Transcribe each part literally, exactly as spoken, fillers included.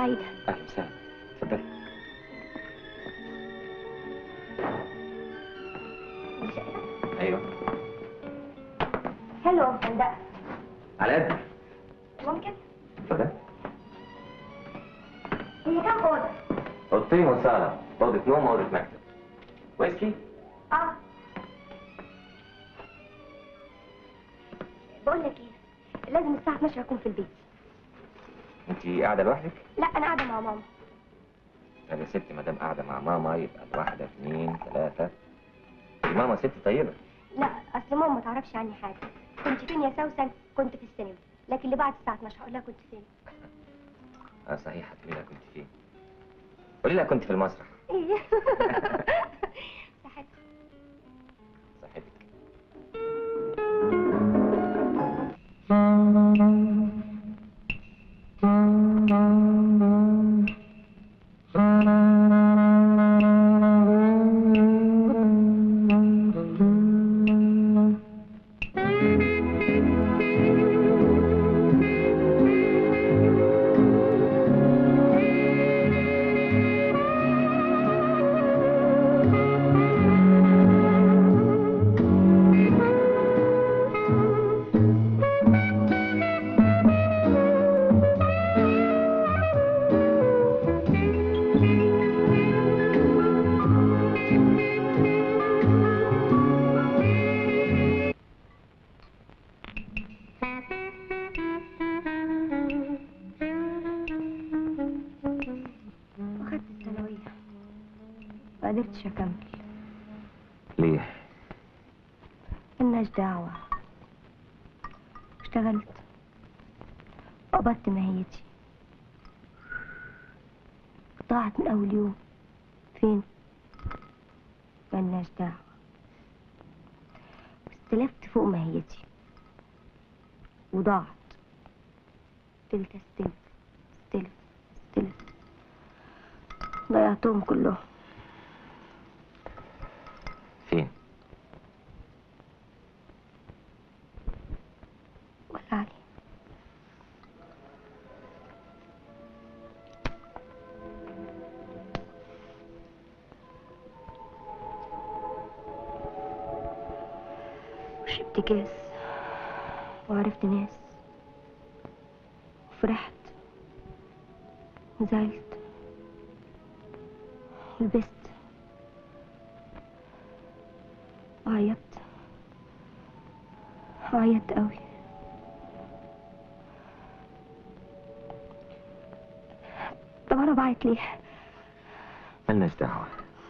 سعيده. اهلا وسهلا، اتفضلي. ايوه. حلوه مفندقه. على قد. ممكن؟ اتفضلي. هي كام اوضه؟ اوضتين وصاله، اوضه نوم واوضه مكتب. ويسكي؟ اه. بقول لك ايه، لازم الساعه اتناشر اكون في البيت. انت قاعده لوحدك؟ لا انا قاعده مع ماما. طب يا ستي ما دام قاعده مع ماما يبقى الواحده اثنين ثلاثه. ماما ست طيبه. لا اصل ماما ما تعرفش عني حاجه. كنت فين يا سوسن؟ كنت في السينما، لكن اللي بعد الساعه اتناشر هقول لها كنت فين. اه صحيح، هتقولي لها كنت فين. قولي لها كنت في المسرح. ايه. صحتك. صحتك. قدرتش اكمل. ليه؟ ملناش دعوة. اشتغلت قبضت ماهيتي، ضاعت من اول يوم. فين؟ ملناش دعوة. استلفت فوق ماهيتي وضاعت. استلف استلف استلف استلف ضيعتهم كلهم. فين؟ ولا علي. وشربت كاس وعرفت ناس وفرحت وزعلت ولبست وعيطت وعيطت قوي. طب انا بعيط ليه؟ ملناش دعوة.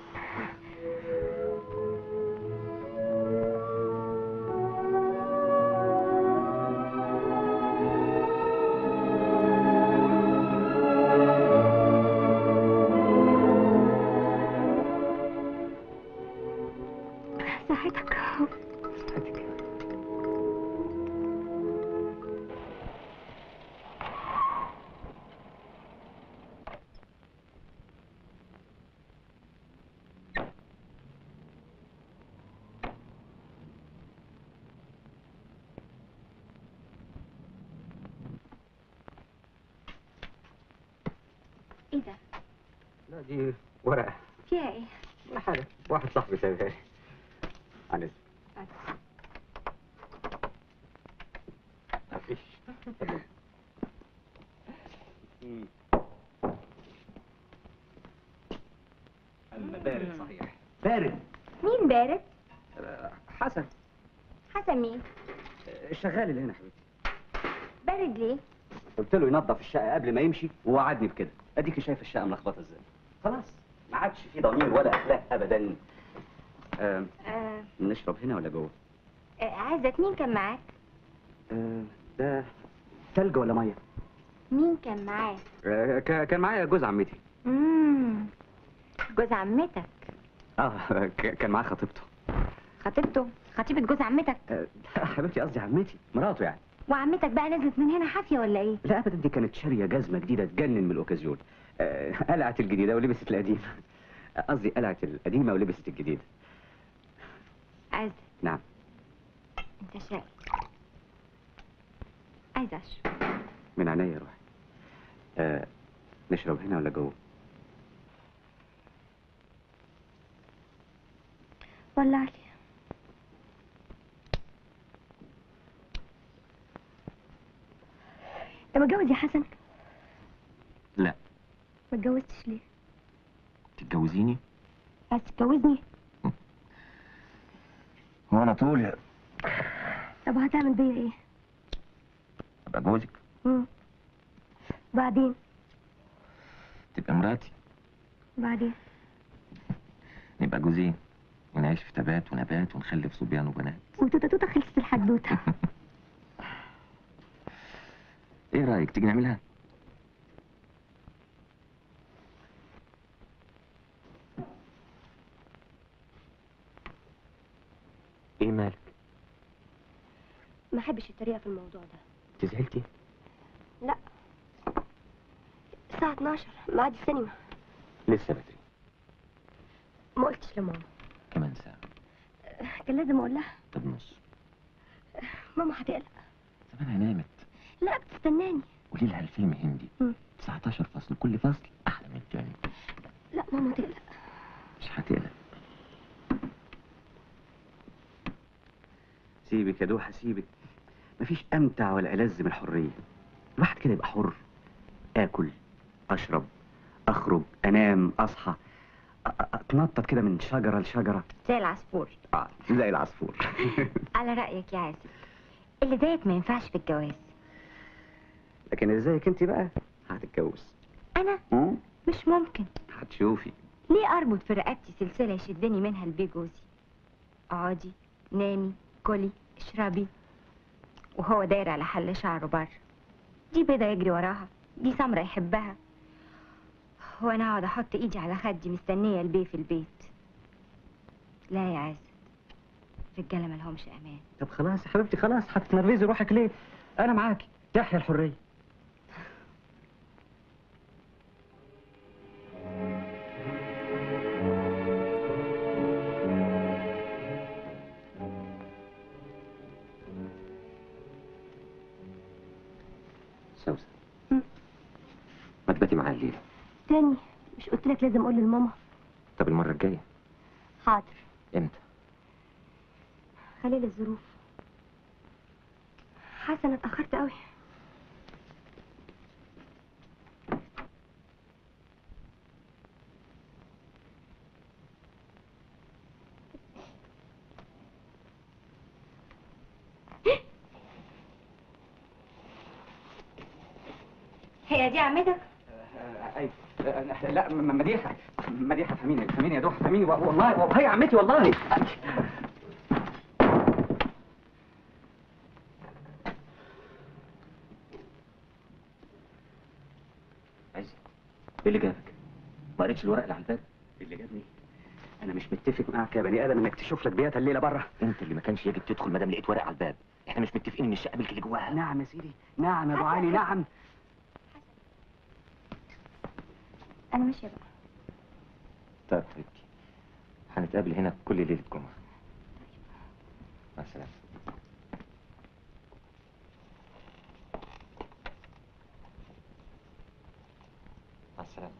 صحتك. صحتك. ايه ده؟ لا دي ورقة. فيها ايه؟ ولا حاجة، واحد صاحبي سايبها لي. عن إذنك. مفيش. أما بارد صحيح. بارد. مين بارد؟ حسن. حسن مين؟ الشغال اللي هنا حبيبتي. بارد ليه؟ قلت له ينظف الشقة قبل ما يمشي ووعدني بكده. أديكي شايف الشقة ملخبطة إزاي. خلاص ما عادش في ضمير ولا أخلاق أبدا. آه آه. نشرب هنا ولا جوه؟ آه عزت مين كان معاك؟ آه ده ثلج ولا مية؟ مين كان معاك؟ آه كان معايا جوز عمتي. امم جوز عمتك. اه كان معاه خطيبته. خطيبته؟ خطيبة جوز عمتك؟ آه حبيبتي قصدي عمتي، مراته يعني. وعمتك بقى نزلت من هنا حافية ولا ايه؟ لا ابدا، دي كانت شاريه جزمه جديده تجنن من الاوكازيون. آه قلعت الجديده ولبست القديمه. قصدي قلعت القديمه ولبست الجديده. عايزة. نعم. انت شقي. عايزة اشرب. من عينيا روحي. آه نشرب هنا ولا جوه؟ ولع لي. انت متجوز يا حسن؟ لا. ما اتجوزتش ليه؟ تتجوزيني؟ عايز تتجوزني؟ هو انا طول يا... طب هتعمل بيا ايه؟ ابقى جوزك. امم بعدين؟ تبقى مراتي. بعدين؟ نبقى جوزين ونعيش في تبات ونبات ونخلف صبيان وبنات. وتوته توته خلصت الحدوته. ايه رايك تيجي نعملها؟ ايه مالك؟ ما احبش الطريقه في الموضوع ده. تزعلتي؟ لا، الساعه اتناشر ميعاد السينما. لسه بدري. ما قلتش لماما. كمان ساعه. كان لازم اقول لها. طب نص. ماما هتقلق. زمانها نامت. لا، بتستناني. قولي لها الفيلم هندي. مم. تسعتاشر فصل، كل فصل احلى من التاني. لا، ماما تقلق. مش هتقلق. سيبك يا دوحة سيبك. مفيش امتع ولا ألذ من الحرية. الواحد كده يبقى حر. اكل، اشرب، اخرج، انام، اصحى، أ- أ- اتنطط كده من شجرة لشجرة. زي العصفور. اه زي العصفور. على رايك يا عازب، اللي زيك ما ينفعش في الجواز. لكن اللي زيك انت بقى هتتجوز. انا مم؟ مش ممكن. هتشوفي. ليه اربط في رقبتي سلسله يشدني منها لبيه جوزي؟ اقعدي، نامي، كلي، اشربي، وهو داير على حل شعره بره. دي بيضه يجري وراها، دي سمره يحبها، وانا اقعد احط ايدي على خدي مستنيه البيه في البيت. لا يا عازب، الرجاله مالهمش امان. طب خلاص يا حبيبتي خلاص، هتنرفزي روحك ليه؟ انا معاكي، تحيا الحرية. سوسن، مم. ما تباتي معايا الليلة. تاني؟ مش قلت لك لازم اقول لماما؟ طب المرة الجاية. حاضر. امتى؟ خليل الظروف. حسن اتاخرت قوي. هي دي عمتك؟ ايوه. لا م- مديحه مديحه فهميني فهميني يا دوحه فهميني والله وهي عمتي والله. عايز ايه اللي جابك؟ ما قريتش الورق اللي على الباب؟ اللي جابني انا مش متفق معاك يا بني ادم انك تشوف لك بيات الليله بره. انت اللي ما كانش يجب تدخل ما دام لقيت ورق على الباب. احنا مش متفقين ان الشقه ملك اللي جواها. نعم يا سيدي، نعم يا ابو علي، نعم. انا ماشيه بقى. طيب حبيبتي، هنتقابل هنا كل ليله جمعه. مع السلامه. مع السلامه.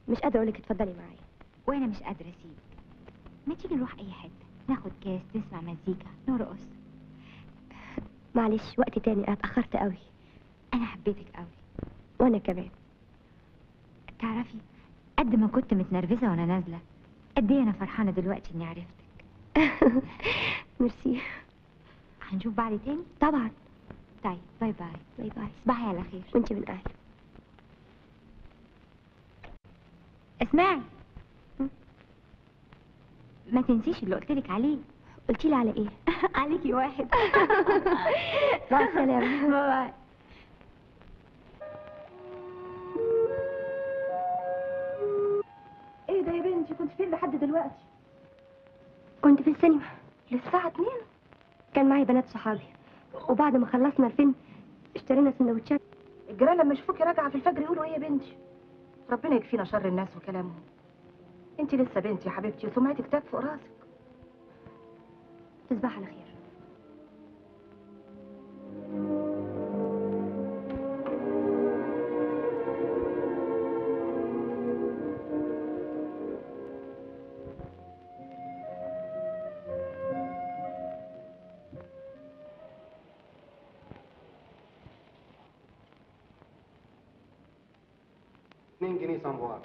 مش قادره اقول لك اتفضلي معايا. وانا مش قادره اسيبك. ما تيجي نروح اي حته، ناخد كاس، نسمع مزيكا، نرقص. معلش وقت تاني، انا اتاخرت قوي. انا حبيتك قوي. وانا كمان. تعرفي قد ما كنت متنرفزه وانا نازله، قد ايه انا فرحانه دلوقتي اني عرفتك. ميرسي. هنشوف بعض تاني؟ طبعا. طيب باي باي. باي باي. تصبحي على خير. وانت من اهلي. اسمعي، ما تنسيش اللي قلتلك عليه. قلتي لي على ايه؟ عليكي واحد. مع السلامه. باي باي. ايه ده يا بنتي، كنت فين لحد دلوقتي؟ كنت في السينما للساعة اتنين. كان معي بنات صحابي، وبعد ما خلصنا الفيلم اشترينا سندوتشات. الجيران لما يشوفوكي راجعه في الفجر يقولوا ايه يا بنتي؟ ربنا يكفينا شر الناس وكلامهم. انت لسه بنتي يا حبيبتي وسمعتك تاج فوق راسك. تصبح على خير. اتنين جنيه سموار.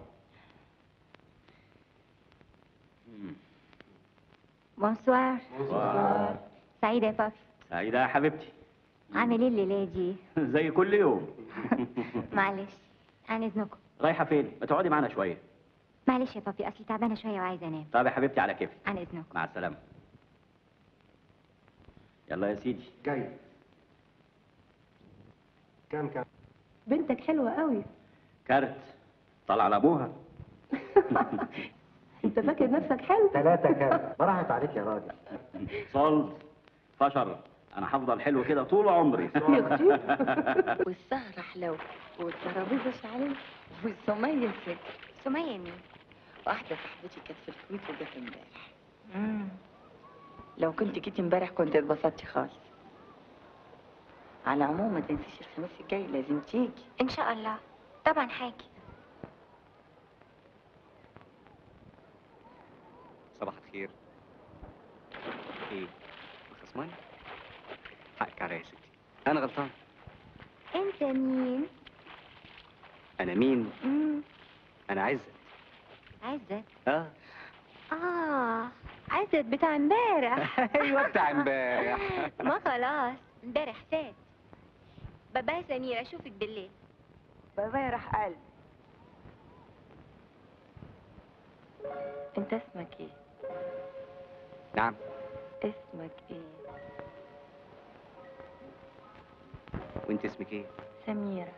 بونسوار. بونسوار. سعيدة يا بابي. سعيدة يا حبيبتي. عامل ايه الليلة دي؟ زي كل يوم. معلش، عن اذنكم. رايحة فين؟ ما تقعدي معانا شوية. معلش يا بابي، اصلي تعبانة شوية وعايزة انام. طب يا حبيبتي على كيفك. عن اذنكم. مع السلامة. يلا يا سيدي. جاي. كام كام؟ بنتك حلوة قوي. كارت طلع على ابوها. انت فاكر نفسك حلو؟ ثلاثة كام؟ ما راحت عليك يا راجل. صلت فشر، انا هفضل حلو كده طول عمري. والسهره حلوه والترابيزه شعليه والسميه سكر. سمية مين؟ واحده صاحبتي كانت في الكويت وجت امبارح. امم لو كنت جيتي امبارح كنت اتبسطتي خالص. على العموم ما تنسيش الخميس الجاي لازم تيجي. ان شاء الله طبعا حاجة. صباح الخير. ايه خصماني؟ حقك عليا يا ستي، انا غلطان. انت مين؟ انا مين؟ امم انا عزت. عزت. اه اه عزت بتاع امبارح. ايوه بتاع امبارح. ما خلاص امبارح فات. بابا يا سميرة اشوفك بالليل. بابا يا راح قلب. انت اسمك ايه؟ نعم. اسمك ايه؟ وانت اسمك ايه؟ سميرة.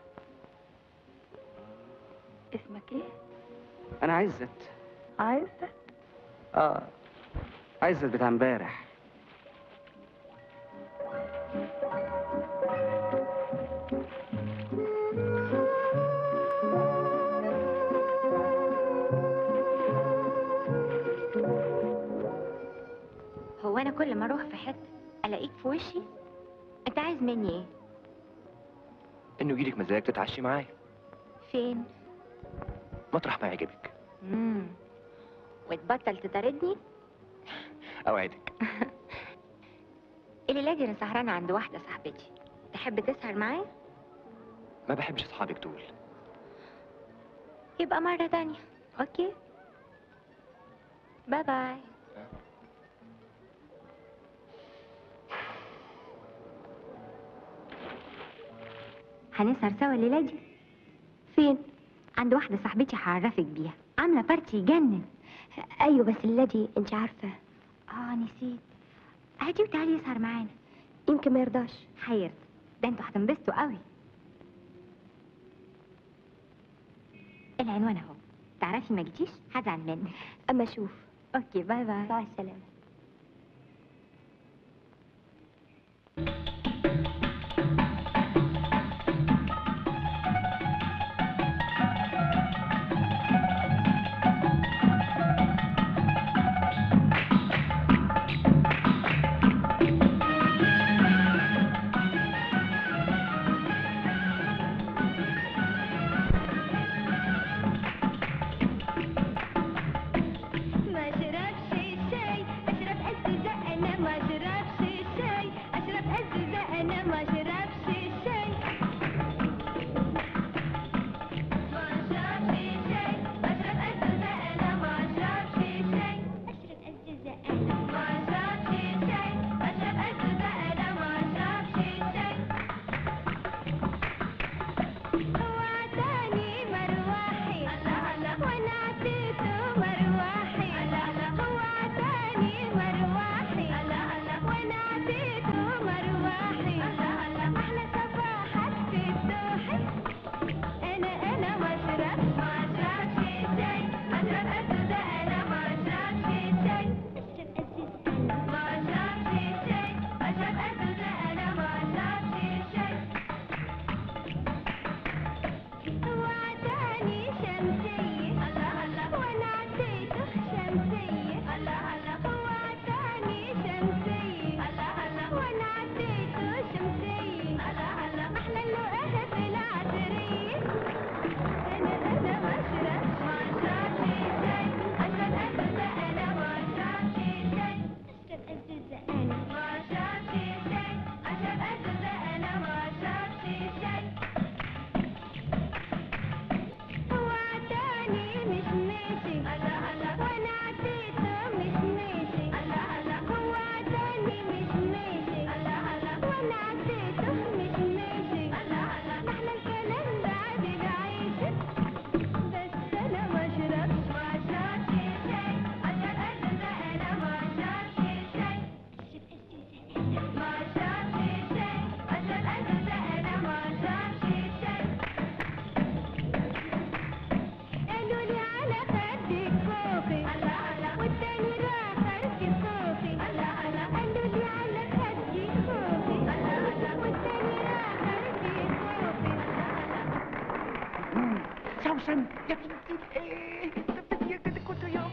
اسمك ايه؟ انا عزت. عزت. اه عزت بتاع امبارح. هو انا كل ما اروح في حته الاقيك في وشي؟ انت عايز مني ايه؟ انه يجيلك مزاج تتعشي معايا فين؟ مطرح ما يعجبك. امم وتبطل تطاردني؟ اوعدك. الليله دي انا سهرانه عند واحده صاحبتي، تحب تسهر معايا؟ ما بحبش اصحابك دول. يبقى مره تانية. اوكي باي باي. هنسهر سوا الليله دي. فين؟ عند واحده صاحبتي هعرفك بيها، عامله بارتي يجنن. ايوه بس الذي انت عارفه. اه نسيت. هاتي وتعالي يسهر معانا. يمكن ما يرضاش. هيرضى، ده انتوا هتنبسطوا قوي. العنوان اهو، تعرفي ما جيتيش هزعل منك. اما اشوف. اوكي باي باي. مع السلامه. يا بنتي ايه يا كده كنت يوم.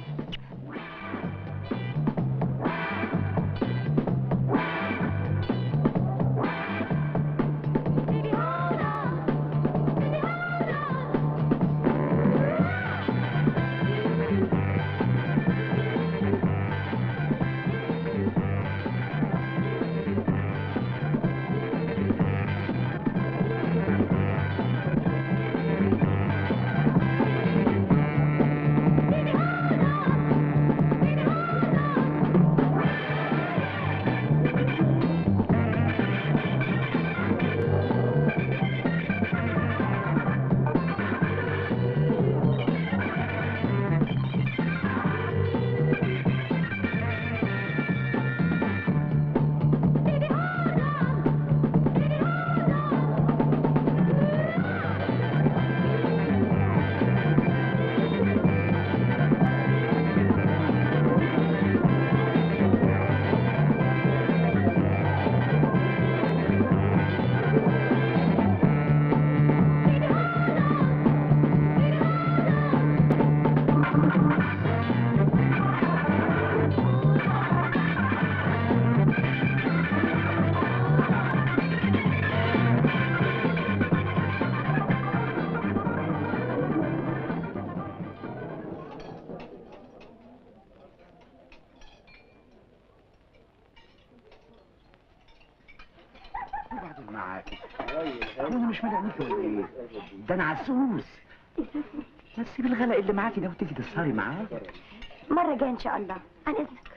وبعدين معاكي انا مش ملاقيك ولا ايه؟ ده انا عسوس. ما تسيب الغلاء اللي معاكي ده وتيجي تسهري معايا. مرة جاية إن شاء الله، عن إذنك.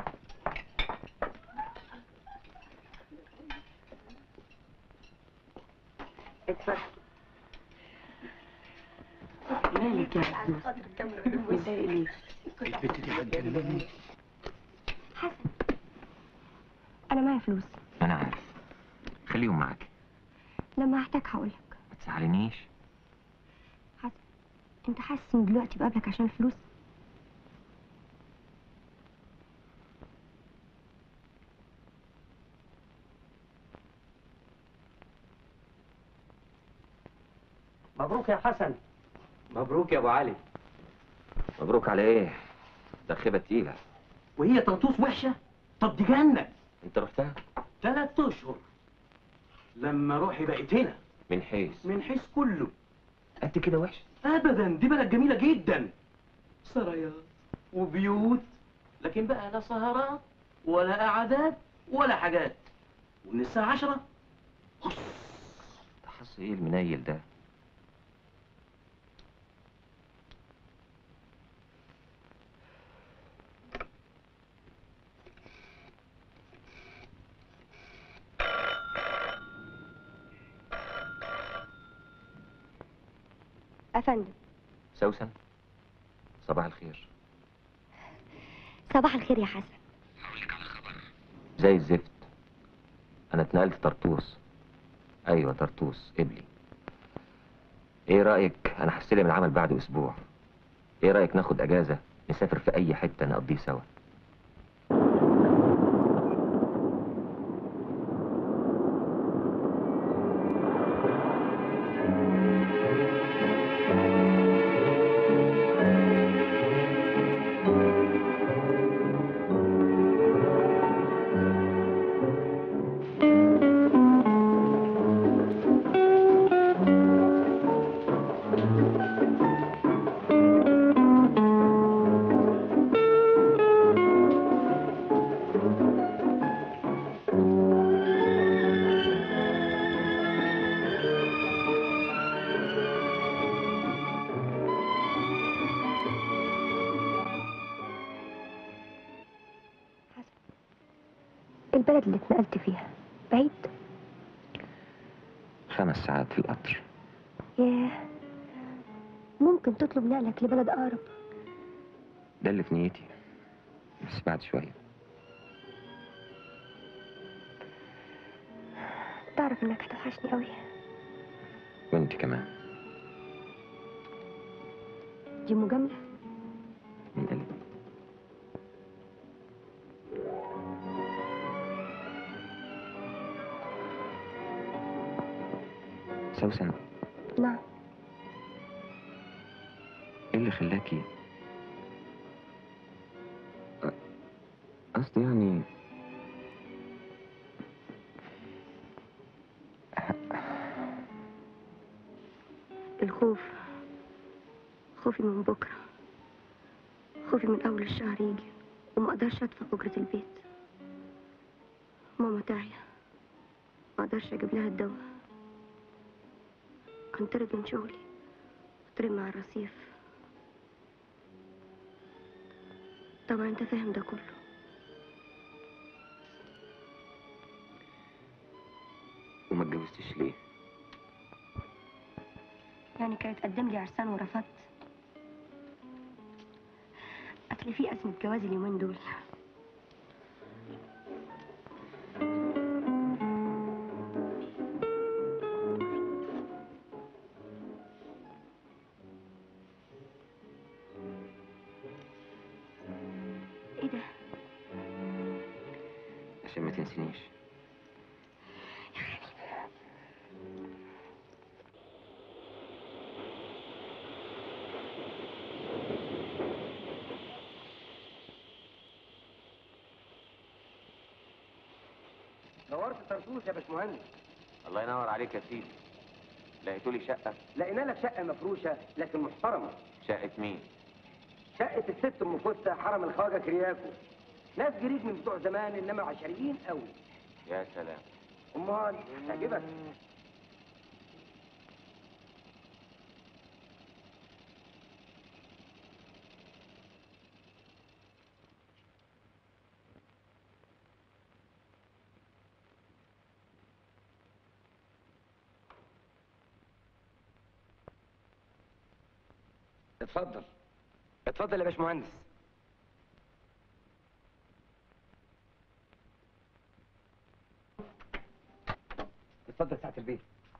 اتفضل. مالك يا عسوس؟ متضايق ليه؟ البت دي هتجنني. حسن، أنا معايا فلوس، انا عارف، خليهم معاك. لما هحتاج هقولك. ما تزعلنيش. حسن، أنت حاسس إن دلوقتي بقابلك عشان الفلوس؟ مبروك يا حسن. مبروك يا ابو علي. مبروك على ايه؟ ده خيبه تقيله. وهي طنطوس وحشه؟ طب دي جنه. انت رحتها؟ ثلاث اشهر. لما روحي بقت هنا. من حيث؟ من حيث كله. قد كده وحش؟ ابدا، دي بلد جميله جدا. سرايات وبيوت، لكن بقى لا سهرات ولا قعدات ولا حاجات. ومن الساعه عشرة هص. ده حظ ايه المنيل ده؟ أفندم. سوسن، صباح الخير. صباح الخير يا حسن. هقول لك على خبر زي الزفت. انا اتنقلت طرطوس. ايوه طرطوس قبلي. ايه رايك؟ انا هستلم العمل بعد اسبوع. ايه رايك ناخد اجازه نسافر في اي حته نقضيه سوا؟ البلد اللي اتنقلت فيها بعيد؟ خمس ساعات في القطر. ياه، ممكن تطلب نقلك لبلد أقرب. ده اللي في نيتي، بس بعد شويه. تعرف إنك هتوحشني قوي. وانت كمان. دي مجاملة؟ من قلبي. سوسن. نعم. خلاكي؟ أ- قصدي يعني الخوف، خوفي من بكرة، خوفي من أول الشهر يجي وما أقدرش أدفع أجرة البيت. ماما تعيا، ما أقدرش أجيب لها الدواء، أنطرد من شغلي، أطرد مع الرصيف. طبعا أنت فاهم ده كله. وما اتجوزتش ليه؟ يعني كانت تقدم لي عرسان ورفضت. أصل في أزمة جواز اليومين دول. إيه ده؟ عشان ما تنسينيش. دورت طرطوس يا باشمهندس. الله ينور عليك يا سيدي. لقيتوا لي شقة؟ لقينا لك شقه مفروشه لكن محترمه. شقة مين؟ شقه الست ام فستة حرم الخواجه كرياكو. ناس جريد من بتوع زمان انما عشريين قوي. يا سلام. امال هتعجبك. اتفضل اتفضل يا باشمهندس. اتفضل ساعة البيت.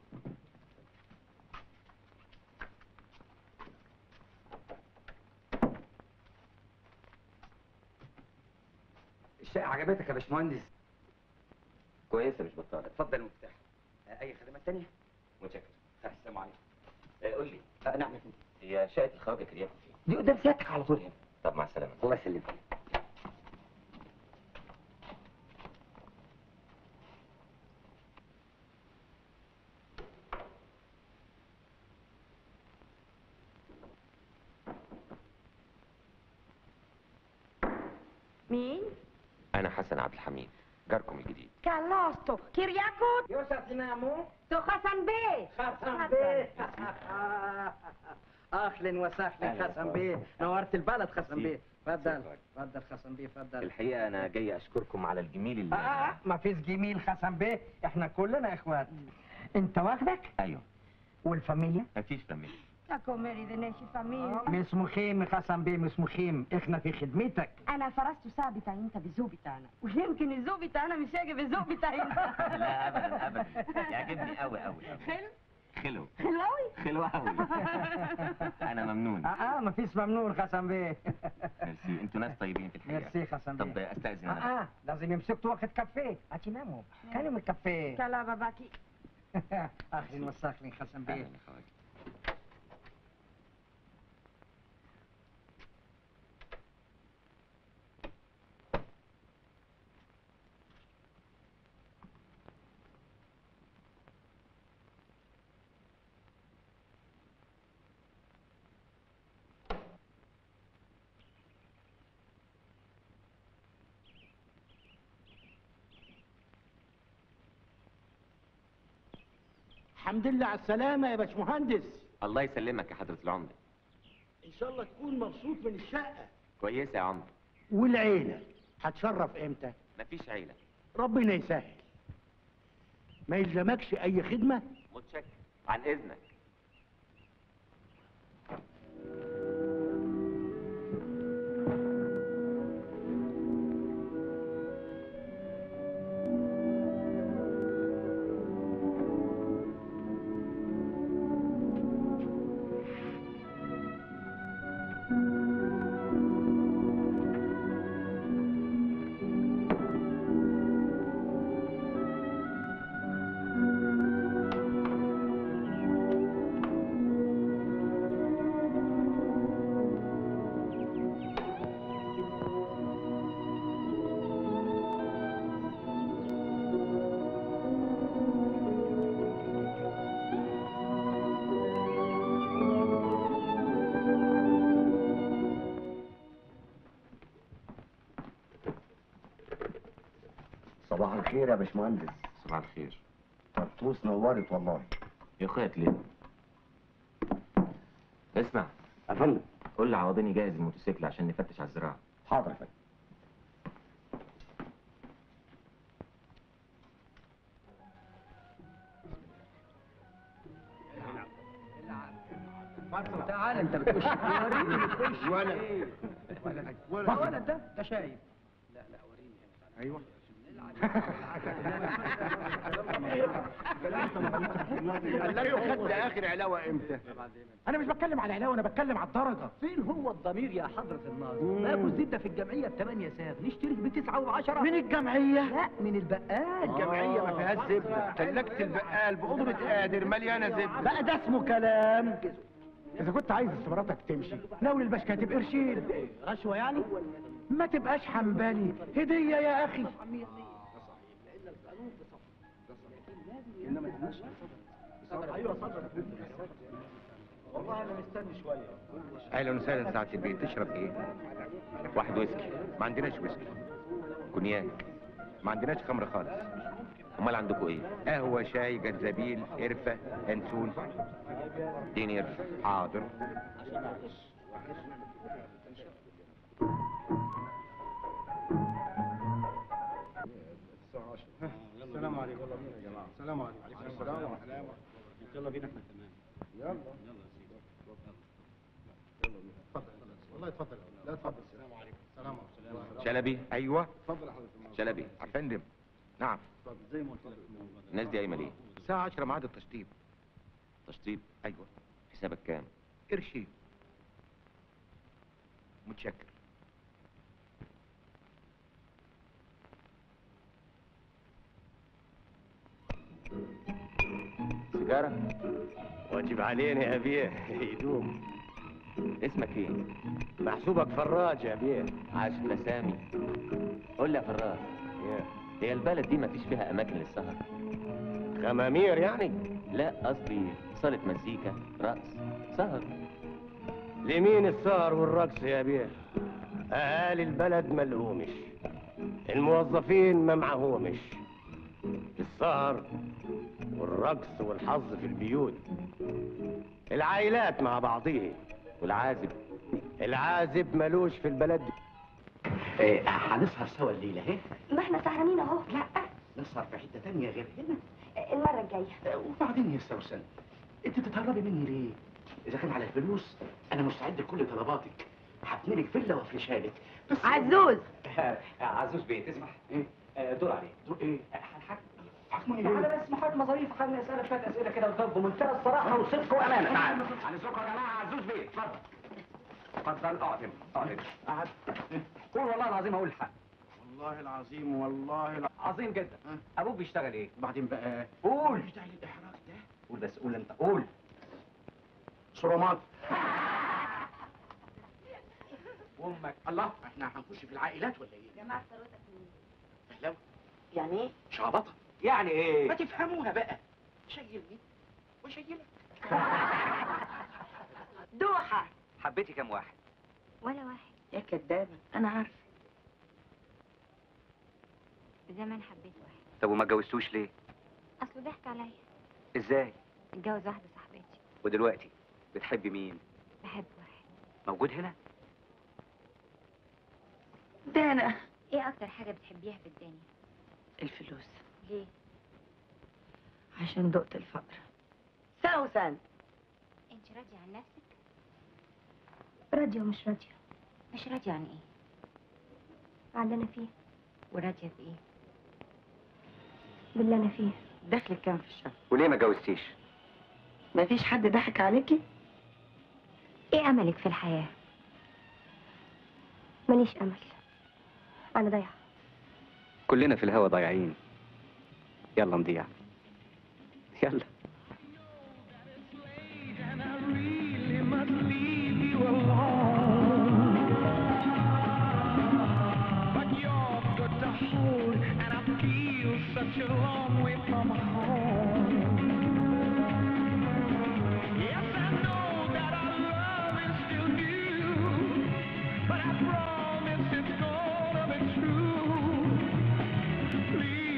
الشقة عجبتك يا باشمهندس؟ كويسة مش بطالة. اتفضل المفتاح. آه، أي خدمات تانية؟ متشكر. آه، السلام عليكم. آه، قول لي، آه، نعم يا فندم. هي شقة الخواجة كرياكو فين؟ دي قدام سيادتك على طول هنا. طب مع السلامة. الله يسلمك. مين؟ أنا حسن عبد الحميد، جاركم الجديد. كالوستو كيرياكو يوسف سينامو. تو حسن بيه. خسن بيه. اهلا وسهلا خسن بيه. نورت البلد خسن بيه. اتفضل اتفضل خسن بيه اتفضل. الحقيقة أنا جاي أشكركم على الجميل اللي اه ما فيش جميل خسن بيه، احنا كلنا اخوات. انت واخدك أيوه. والفاميليا؟ مفيش فاميليا. تاكو ميري دنيشي فاميلي. مش مخيم خسن بيه مش مخيم، احنا في خدمتك. انا فرست ساعة بتاعي انت بالذوق بتاعنا، ويمكن الذوق بتاعنا مش هيجي بالذوق بتاعي انت. لا أبدا أبدا، يعجبني أوي أوي أوي. حلو خلو. حلوي. خلو أوي. أنا ممنون. اه اه ما فيش ممنون خسن بيه. ميرسي، أنتوا ناس طيبين في الحقيقة. ميرسي خسن بيه. طب أستأذن اه أنا. اه لازم يمسكوا واخد كافيه هتناموا. كلم الكافيه. كلا باباكي. اهلا وسهلا خسن بيه. أهلا يا خواجة. الحمد لله على السلامة يا باشمهندس. الله يسلمك يا حضرة العمدة. إن شاء الله تكون مبسوط من الشقة. كويسة يا عمدة. والعيلة هتشرف إمتى؟ مفيش عيلة. ربنا يسهل. ما يلزمكش أي خدمة؟ متشكر. عن إذنك. صباح الخير يا باشمهندس. صباح الخير. طرطوس نورت والله. يا اخويا ليه؟ اسمع يا فندم. قول لعوضين يجهز الموتوسيكل عشان نفتش على الزراعه. حاضر يا فندم. تعال انت بتخش وريني بتخش ولا ولا ولا ده ده شايف. لا لا وريني. ايوه قال خد اخر علاوه امتى؟ انا مش بتكلم على علاوه، انا بتكلم على الدرجه. فين هو الضمير يا حضره الناظر؟ ما ابو الزبده في الجمعيه بثمانية ساغ نشترك بتسعة وعشرة. من الجمعيه؟ لا من البقال. الجمعيه ما فيهاش زبده، ثلاجه البقال بقدره قادر مليانه زبده. بقى ده اسمه كلام. اذا كنت عايز استماراتك تمشي ناول البشكاتب قرشين. رشوه يعني؟ ما تبقاش حنبلي، هديه يا اخي. والله انا مستني شويه. اهلا وسهلا سعاده البيت، تشرب ايه؟ واحد ويسكي. ما عندناش ويسكي. كونياك. ما عندناش خمر خالص. امال عندكم ايه؟ قهوه، شاي، جنزبيل، قرفه، ينسون. اديني قرفه. حاضر. السلام عليكم. يلا بينا يا جماعه. السلام عليكم. وعليكم السلام ورحمه الله. يلا بينا احنا كمان. يلا يلا يا سيدي. يلا بينا. اتفضل. والله اتفضل. لا اتفضل. السلام عليكم. السلام عليكم. شلبي. ايوه. اتفضل يا حضرتك. شلبي. يا فندم. نعم. اتفضل زي ما قلت لك. الناس دي قايمه ليه؟ الساعه عشرة ميعاد التشطيب. تشطيب. ايوه. حسابك كام؟ قرشين. متشكر. سيجاره؟ واجب علينا يا بيه يدوم. اسمك ايه؟ محسوبك فراج يا بيه. عاش لسامي. قول لي يا فراج، هي البلد دي مفيش فيها اماكن للسهر؟ خمامير يعني؟ لا قصدي صالة مزيكا، رقص، سهر. لمين السهر والرقص يا بيه؟ اهالي البلد ملقومش، الموظفين ما معهومش. السهر والرقص والحظ في البيوت، العائلات مع بعضيه. والعازب؟ العازب ملوش في البلد دي. ايه هنسهر سوا الليله اهي؟ ما احنا سهرانين اهو. لا نسهر في حته تانية غير هنا. المره الجايه. وبعدين يا سوسن، انت بتتهربي مني ليه؟ اذا كان على الفلوس انا مستعد لكل طلباتك، هبني لك فيلا وافرشها لك. بس عزوز. عزوز بيه تسمح؟ ايه؟ دور عليه. دور ايه؟ هنحكي. حكمني ليه؟ تعالى بس محاكمه ظريفه، خليني اسالك شويه اسئله كده وجاوب بمنتهى الصراحه وصدق وامانه. تعالى. على ذوقكم يا جماعه. عزوز بيه اتفضل. اتفضل اقعد هنا. اقعد هنا. قعد. قول والله العظيم اقول الحق. والله العظيم والله العظيم. عظيم جدا. ابوك بيشتغل ايه؟ وبعدين بقى قول. مش داعي للاحراج ده. قول بس قول انت. قول. صرامات. وامك. الله، احنا هنخش في العائلات ولا ايه؟ جماعة ثروتك مين؟ فهلاوي. يعني ايه؟ شعبطه. يعني ايه؟ ما تفهموها بقى. شيلني وشيلك. دوحة. حبيتي كام واحد؟ ولا واحد. يا كدابه انا عارفه. زمان حبيت واحد. طب وما اتجوزتوش ليه؟ اصله ضحك عليا. ازاي؟ اتجوز واحدة صاحبتي. ودلوقتي بتحبي مين؟ بحب واحد. موجود هنا؟ ده انا. ايه اكتر حاجة بتحبيها في الدنيا؟ الفلوس. ليه؟ عشان دقت الفقر. سوسن. انت راضية عن نفسك؟ راضية ومش راضية. مش راضية عن ايه؟ عن اللي انا فيه. وراضية بايه؟ باللي انا فيه. دخلك كام في الشهر؟ وليه ما اتجوزتيش؟ مفيش حد ضحك عليكي؟ ايه املك في الحياة؟ ماليش امل. انا ضايعة. كلنا في الهوا ضايعين. يلا نضيع. يلا. Such a long way from home. Yes, I know that our love is still new, but I promise it's gonna be true. Please.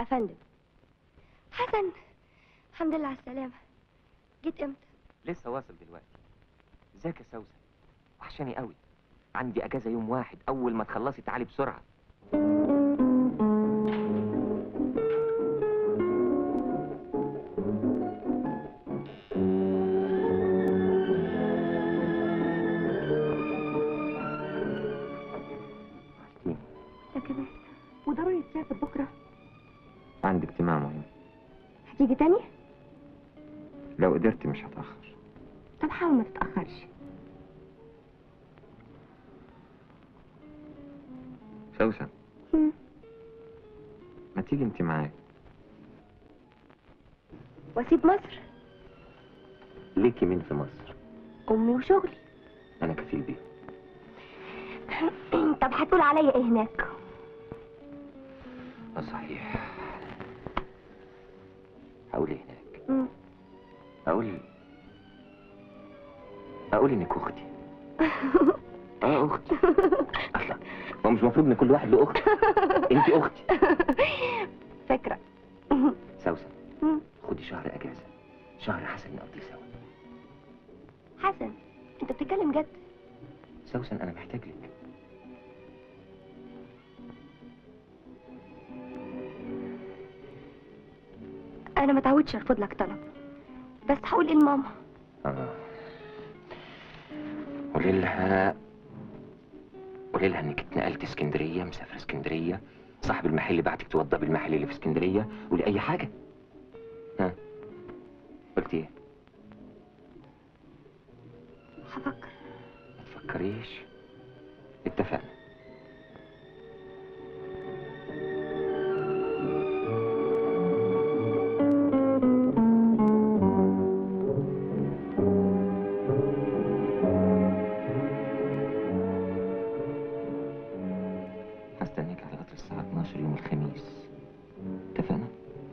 افندم. حسن، الحمد لله على السلامة. جيت امتى؟ لسه واصل دلوقتي. ازيك يا سوسن؟ وحشاني قوي. عندي اجازه يوم واحد، اول ما تخلصي تعالي بسرعه. انت كمان وضروري تسافر بكره؟ عندي اجتماع مهم. هتيجي تاني؟ لو قدرت مش هتاخر. طب حاول ما تتأخرش. سوسن، هم. ما تيجي انت معايا؟ واسيب مصر؟ ليكي مين في مصر؟ امي وشغلي. انا كفيل بيه. طب هتقول عليا ايه هناك؟ اه صحيح. هقول ايه هناك؟ مم. اقول اقول انك اختي. اه اختي. اصلا هو مش المفروض ان كل واحد له اخت؟ انت اختي. فكرة. سوسن، مم. خدي شهر اجازه، شهر حسن نقضيه سوا. حسن، انت بتتكلم جد؟ سوسن انا محتاج لك. انا ما تعودش ارفض لك طلب، بس هقول ايه لماما؟ اه قولي لها قولي لها انك اتنقلت اسكندريه، مسافره اسكندريه، صاحب المحل بعتك توضى بالمحل اللي في اسكندريه، قولي اي حاجه. ها قلت ايه؟ هفكر. ما تفكريش. اتفقنا. هستنيك على قطر الساعة اتناشر يوم الخميس. اتفقنا؟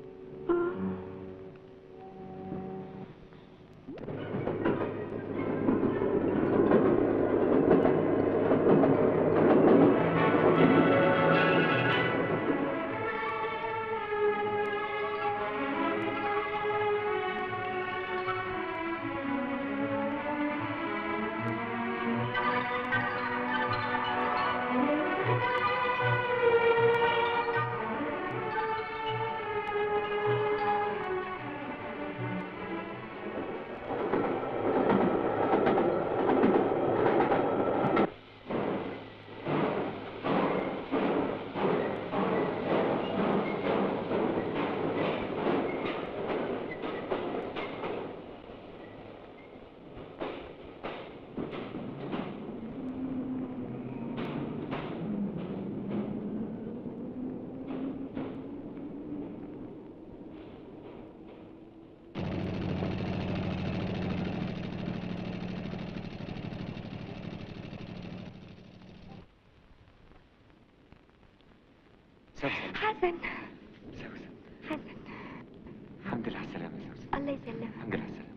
سوسن. حسن. سوسن. حسن. الحمد لله على السلامة يا سوسن. الله يسلمك. الحمد لله على السلامة.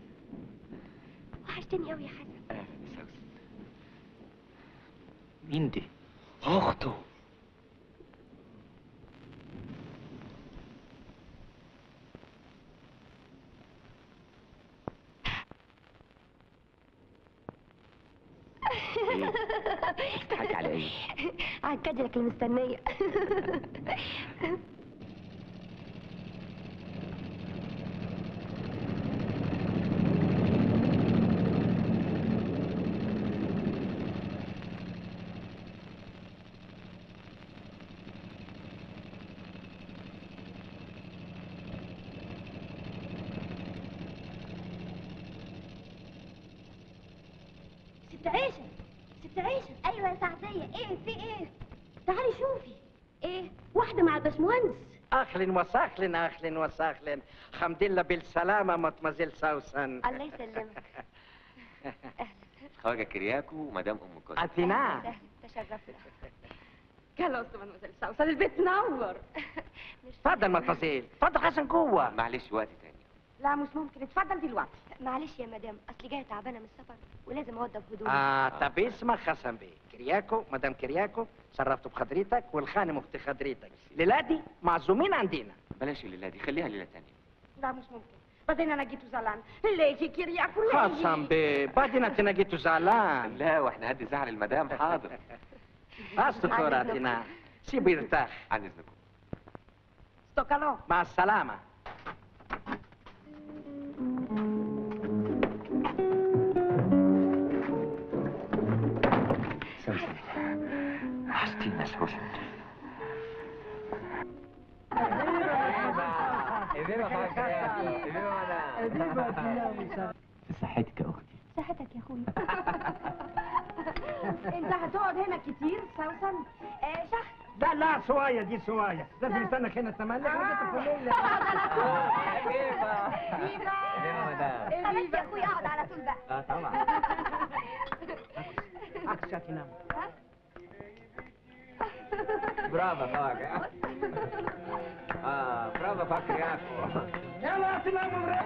وحشتني قوي يا حسن. اهلا يا سوسن. مين دي؟ اخته. ايه؟ بتضحكي على ايه؟ على الكادلك المستنية. ست عيشة، ست عيشة. ايوه يا سعدية، ايه في ايه؟ تعالي شوفي. ايه؟ واحدة مع الباشمهندس. اهلا وسهلا، اهلا وسهلا. حمد لله بالسلامة مدمزيل سوسن. الله يسلمك. خواجة كرياكو ومدام ام كوستا. أثينا. تشرفنا. خلاص مدمزيل سوسن، البيت نور. اتفضل مدمزيل، اتفضل حسن جوه. معلش وقت تاني. لا مش ممكن، اتفضل دلوقتي. معلش يا مدام، اصلي جايه تعبانه من السفر ولازم اوضب هدومي. آه طب اسمع حسن بيه، كرياكو مدام كرياكو شرفت بخدريتك والخانم اخت خدريتك، الليله دي معزومين عندنا. بلاش الليله دي، خليها ليله تانية. لا مش ممكن، بعدين انا جيت زعلان. ليجي كرياكو ليجي. حسن بيه بعدين انت نجيتوا زعلان. لا واحنا هدي زعل المدام. حاضر. استخدراتنا سيبه يرتاح. عن اذنكم. استوكالو. مع السلامه. سوسن وحشتينا سوسن. في صحتك يا اختي. صحتك يا اخويا. انت هتقعد هنا كتير سوسن؟ آه شهر. لا لا سوايا دي سوايا، لازم يستنك هنا تملك وجيت الكلية. خلاص يا اخويا اقعد على طول بقى. اه طبعا. عكسك تنام. برافو فاك. اه برافو فاك يا اخو. يلا تناموا.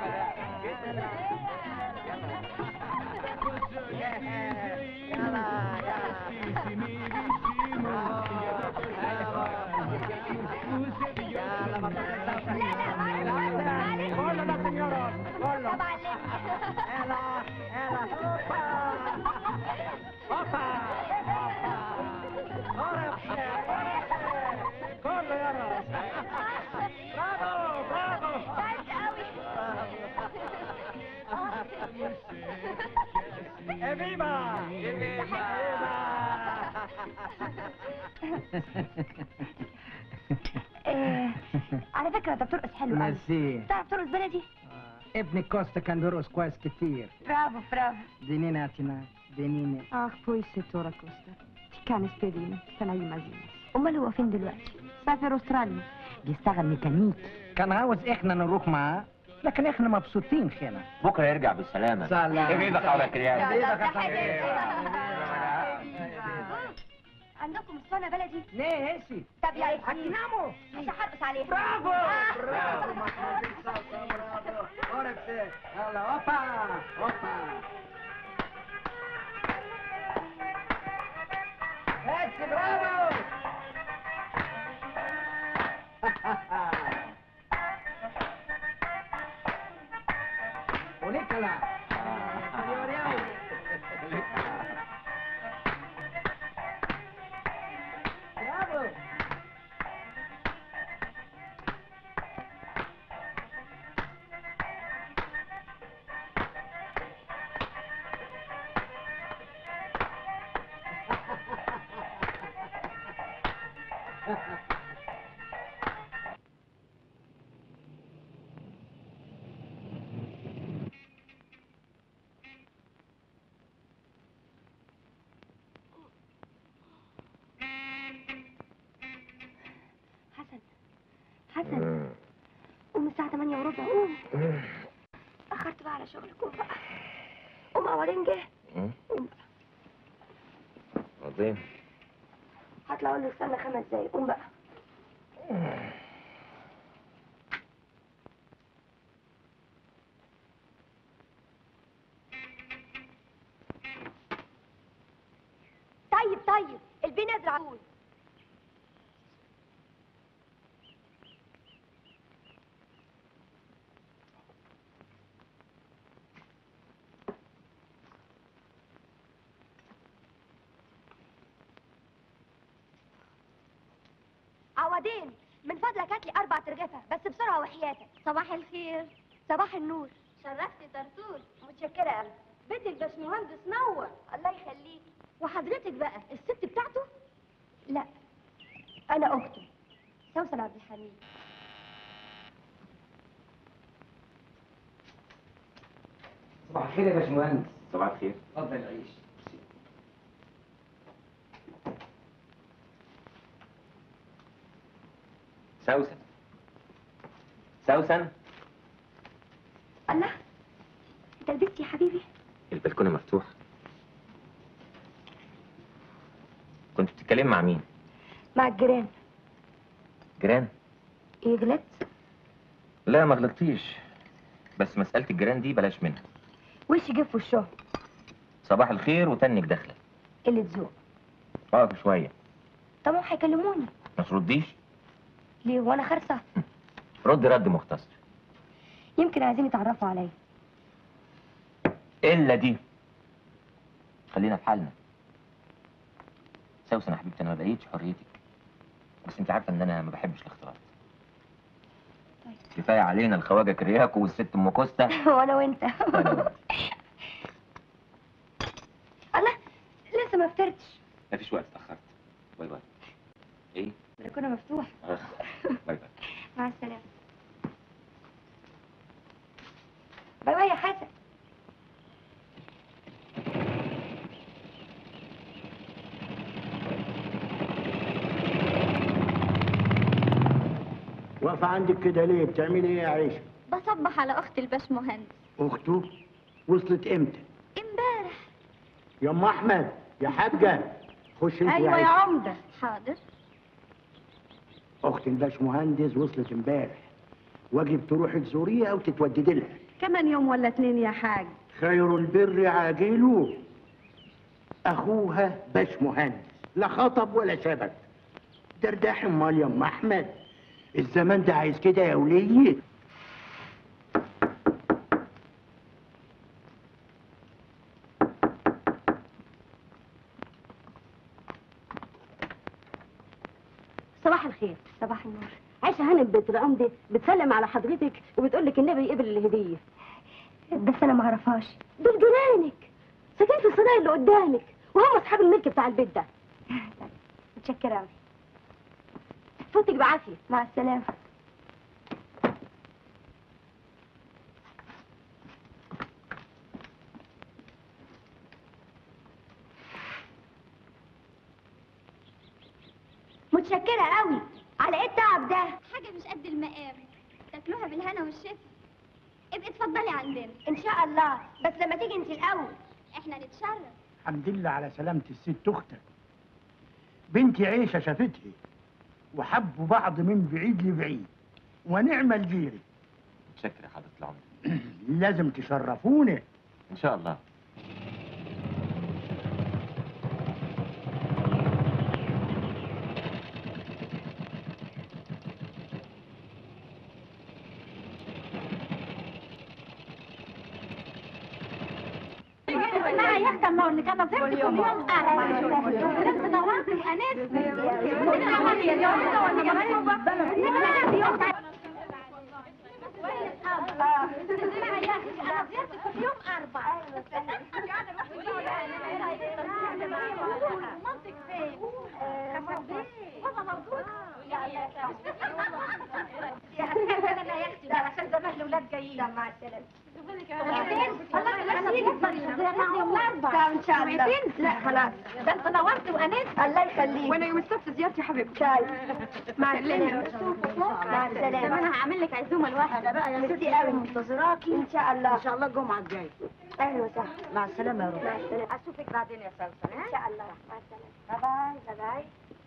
¡Viva! آه، على فكرة انت بترقص حلو قوي. ميرسي. تعرف ترقص بلدي؟ ابن كوستا كان بيرقص كويس كتير. برافو برافو. دينينا اتينا دينينا. Ach, poi signora Costa. Ti cane spedino, كان أي مزيد. امال هو فين دلوقتي؟ سافر أستراليا، بيشتغل ميكانيكي. كان عاوز احنا نروح معاه، لكن احنا مبسوطين هنا. بكره يرجع بالسلامه. سلام. ايدك على كرياكو. عندكم اسطوانة بلدي؟ ليه هسي؟ طب يلا هتناموا. مش هرقص عليها. برافو برافو محمود صلصة برافو. عرفت. يلا هوبا هوبا. هاتي برافو. ونيكولا. برافو. حسن حسن قوم الساعة تمانية وربع قوم. أخرت بقى على شغلك قوم بقى. قوم أولين جه. قوم بقى. عظيم. هطلع أقول له استنى خمس دقايق قوم بقى. طيب طيب البي نازل على طول. عوضين من فضلك هات لي اربع ترغفه بس بسرعه وحياتك. صباح الخير. صباح النور. شرفتي طرطوش. متشكره يا قلبي. بيت الباشمهندس نور. الله يخليك. وحضرتك بقى الست بتاعته؟ لا انا اخته سوسن عبد الحميد. صباح الخير يا باشمهندس. صباح الخير. اتفضل عيش. سوسن سوسن. الله انت لبست يا حبيبي؟ البلكونه مفتوح. كنت بتتكلم مع مين؟ مع الجيران. جيران؟ ايه غلطت؟ لا ما غلطتيش، بس مساله الجيران دي بلاش منها. وش جه في وشهم؟ صباح الخير وتنك داخله. قله ذوق. اقف شويه. طب ما هيكلموني. ما ترديش. ليه وانا خرصه؟ رد رد مختصر. يمكن عايزين يتعرفوا عليا. الا دي. خلينا في حالنا. سوسن يا حبيبتي، انا ما بقيتش حريتك، بس انت عارفه ان انا ما بحبش الاختلاط. طيب. كفايه علينا الخواجه كرياكو والست ام كوستا. وانا وانت. وانا وانت. الله، لسه ما فطرتش. مفيش وقت، اتاخرت. باي باي. ايه؟ البلكونه مفتوح. آه. باي باي. مع السلامه. باي باي يا حسن. واقفة عندك كده ليه؟ بتعملي ايه يا عيشة؟ بصبح على اخت الباشمهندس. اخته؟ وصلت امتى؟ امبارح. يا ام احمد، يا حاجة، خش انت ايوه يا يا عيشة. عمده. حاضر. اخت الباشمهندس وصلت امبارح، واجب تروحي تزوريها او تتوددي لها. كمان يوم ولا اتنين يا حاج. خير البر عاجله. اخوها باشمهندس، لا خطب ولا شبك. درداح امال يا ام احمد، الزمان ده عايز كده يا وليه. صباح الخير. صباح النور. عايشه هانم بنت العمده بتسلم على حضرتك وبتقول لك النبي يقبل الهديه. بس انا ما اعرفهاش. دول جيرانك، ساكنين في الصنايع اللي قدامك، وهم اصحاب الملك بتاع البيت ده. متشكره قوي. فوتك بعافيه. مع السلامه. متشكرة قوي. على ايه التعب ده؟ حاجة مش قد المقام، تاكلوها بالهنا والشفا. ابقي اتفضلي عندنا. ان شاء الله، بس لما تيجي انت الاول. احنا نتشرف. الحمد لله على سلامة الست اختك. بنتي عيشة شافتها وحبوا بعض من بعيد لبعيد، ونعم الجيري. متشكر يا حضرة العمدة. لازم تشرفونا. ان شاء الله. اسمعي يا اختي، ما اللي كان نظيفتك كل يوم اربع. انت نورتي وانست. نورتي يا جماعه ولا كمان اسمعي يا اختي، انا زيارتك كل يوم اربع. منطق فين؟ بابا موجود. يا اختي يا اختي عشان زمان الاولاد جايين. مع السلامه. ان شاء الله. لا خلاص، ده انت نورت وانست. الله يخليك. وانا يوم السبت زيارتي حبيبتي. مع السلامه. مع السلامه. انا هعمل لك عزومه لوحدها بقى يا ميرسي قوي، منتظراكي ان شاء الله. ان شاء الله الجمعه الجايه. اهلا وسهلا. مع السلامه يا روح. مع السلامه. اشوفك بعدين يا سوسن. ان شاء الله. مع السلامه. باي باي. باي باي.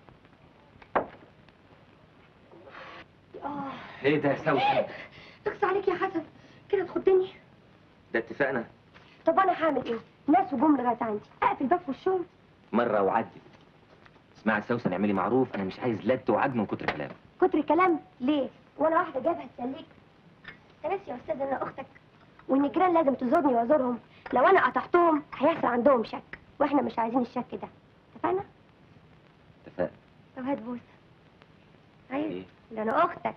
اه ايه ده يا سوسن؟ اقصى عليك يا حسن، كده تخضني. ده اتفقنا. طب انا هعمل ايه؟ ناس وجم لغايه عندي، اقفل الباب في وشهم. مرة وعدت. اسمعي يا سوسن، اعملي معروف، انا مش عايز لد وعجن من كتر كلام. كتر كلام ليه؟ وانا واحده جابها تسليك. انت ناسي يا استاذ ان انا اختك، وان الجيران لازم تزورني وازورهم. لو انا قطعتهم هيحصل عندهم شك، واحنا مش عايزين الشك ده. اتفقنا؟ اتفقنا. طب هات بوسه. ايوه ايه؟ ده انا اختك.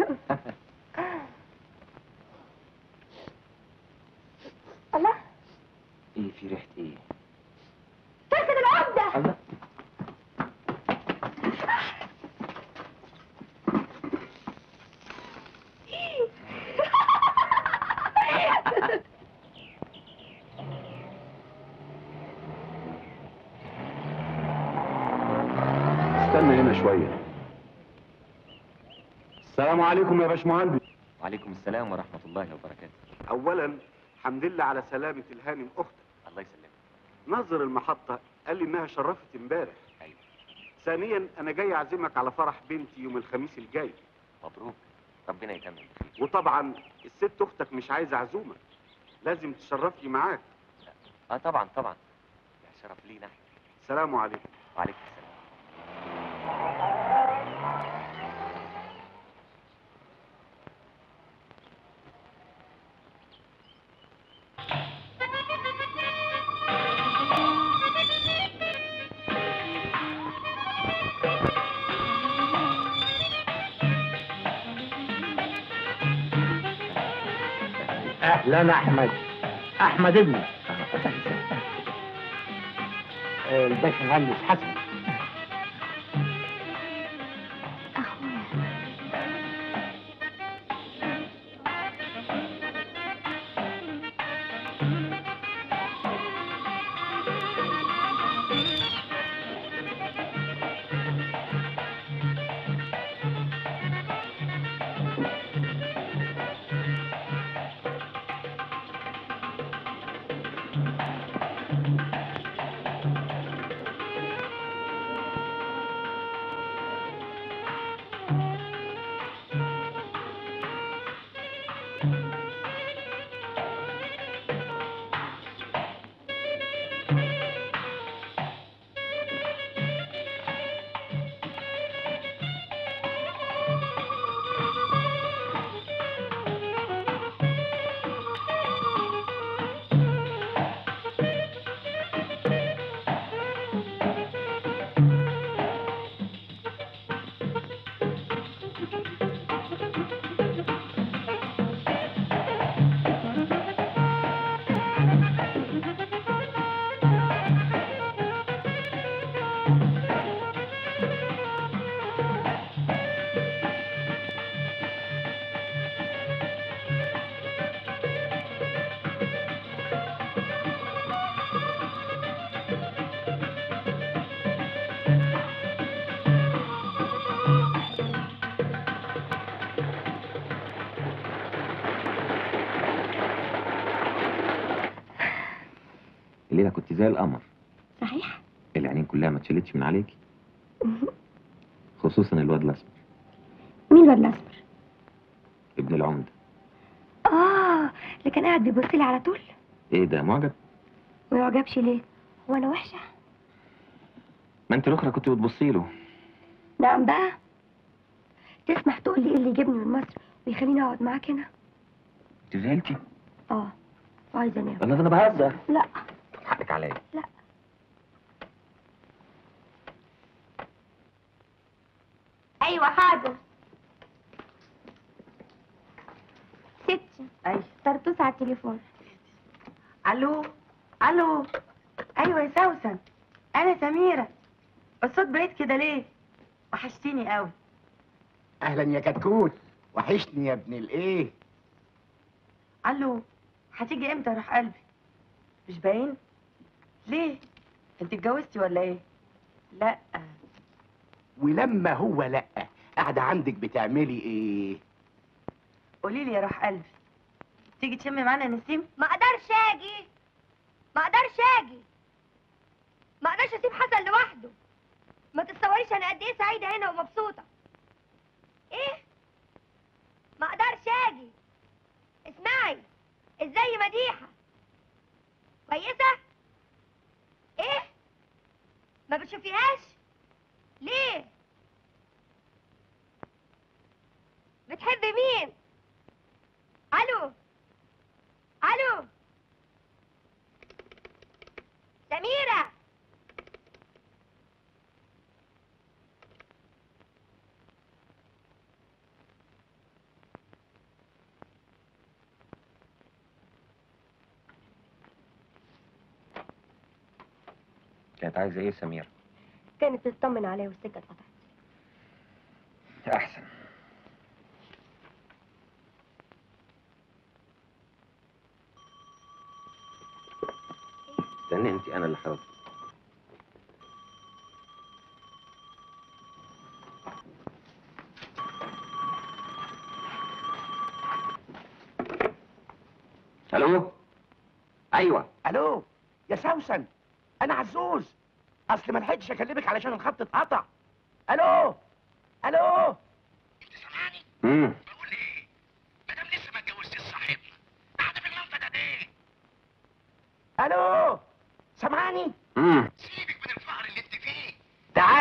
الله، ايه في ريحة ايه؟ فاسد العمده. الله. استنى هنا شوية. السلام عليكم يا باشمهندس. وعليكم السلام ورحمة الله وبركاته. أولا الحمد لله على سلامة الهانم أختك. الله يسلمك. ناظر المحطة قال لي إنها شرفت امبارح. أيوة. ثانيا أنا جاي أعزمك على فرح بنتي يوم الخميس الجاي. مبروك. ربنا يتمم بخير. وطبعا الست اختك مش عايزه عزومه، لازم تشرفني معاك. اه طبعا طبعا، يا شرف لينا احنا. السلام عليكم. وعليكم السلام. اهلا احمد. احمد ابني الباشمهندس حسن. الليله كنت زي القمر. صحيح؟ العينين كلها ما اتشالتش من عليكي، خصوصا الواد الاسمر. مين الواد الاسمر؟ ابن العمده. اه اللي كان قاعد بيبص لي على طول. ايه ده معجب؟ ما يعجبش ليه؟ هو انا وحشه؟ ما انت الاخرى كنت بتبصي له. نعم بقى. تسمح تقول لي ايه اللي يجيبني من مصر ويخليني اقعد معاك هنا؟ انت زعلتي؟ اه وعايزه انام. والله ده انا بهزر. لا حقك عليا. لا. ايوه حاضر. ستي. ايوه. طرطوس على التليفون. الو الو. ايوه يا سوسن، انا سميره. الصوت بعيد كده ليه؟ وحشتيني قوي. اهلا يا كتكوت، وحشني يا ابن الايه. الو، هتيجي امتى يا روح قلبي؟ مش باين؟ ليه؟ انت اتجوزتي ولا ايه؟ لا. ولما هو لا قاعده عندك بتعملي ايه؟ قولي لي يا روح قلبي، تيجي تشمي معانا نسيم؟ ما اقدرش اجي، ما اقدرش اجي، ما اقدرش اسيب حسن لوحده. ما تتصوريش انا قد ايه سعيده هنا ومبسوطه. ايه؟ ما اقدرش اجي. اسمعي، ازاي مديحه؟ كويسه؟ ايه؟ ما بتشوفيهاش؟ ليه؟ بتحبي مين؟ الو الو سميرة. كانت عايزه ايه سمير؟ كانت تطمن عليه والسكه اتقطعت. احسن. استني انت، انا اللي حاضر. الو. ايوه الو يا سوسن، انا عزوز. اصل ما لحقتش اكلمك علشان الخط اتقطع. الو الو. امم بقول ايه؟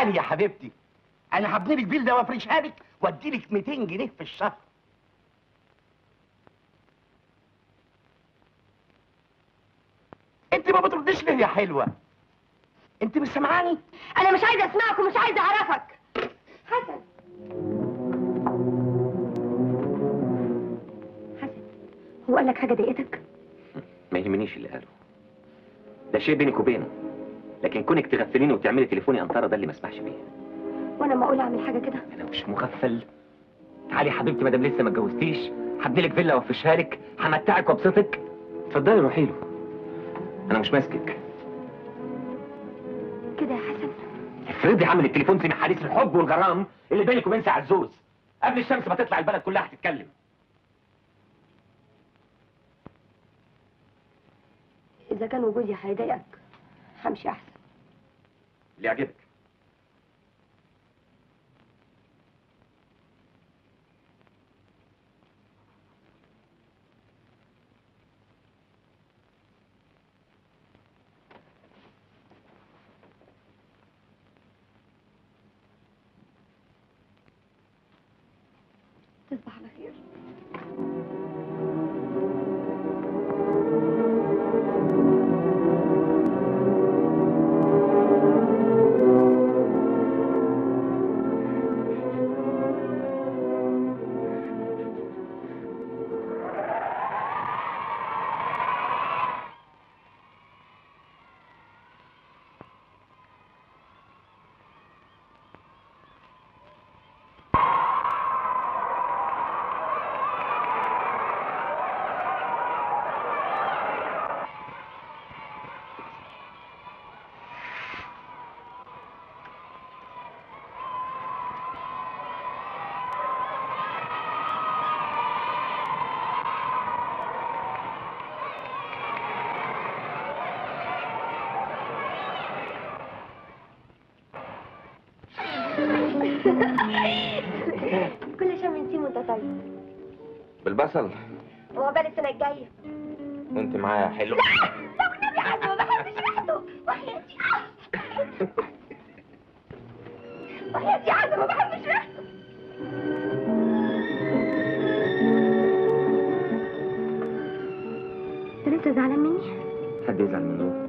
تعالي يا حبيبتي، انا هبني لك فيلا وافرشها لك وادي لك مئتين جنيه في الشهر. انت ما بترديش ليه يا حلوه؟ انت مش سامعاني؟ انا مش عايزه اسمعك ومش عايزه اعرفك. حسن حسن، هو قال لك حاجه ضايقتك؟ ما يهمنيش اللي قاله، ده شيء بينك وبينه، لكن كونك تغفليني وتعملي تليفوني انطره ده اللي ما اسمحش بيه. وانا ما اقول اعمل حاجه كده؟ انا مش مغفل. تعالي يا حبيبتي، ما دام لسه ما اتجوزتيش هبني لك فيلا وافرشها لك، همتعك وابسطك. اتفضلي روحي له، انا مش ماسكك. كده يا حسن؟ افرضي عامل التليفون زي حديث الحب والغرام اللي بينك وبين سي عزوز، قبل الشمس ما تطلع البلد كلها هتتكلم. اذا كان وجودي هيضايقك همشي احسن. اللي يعجبك. تصبح على خير. كل شم نسيم وانت طيب. بالبصل وعقبال السنه الجايه. وانت معايا حلو. لا لا والنبي حسن ما بحبش ريحته وحياتي. وحياتي حسن ما بحبش ريحته. انت لسه زعلان مني؟ حد يزعل منه؟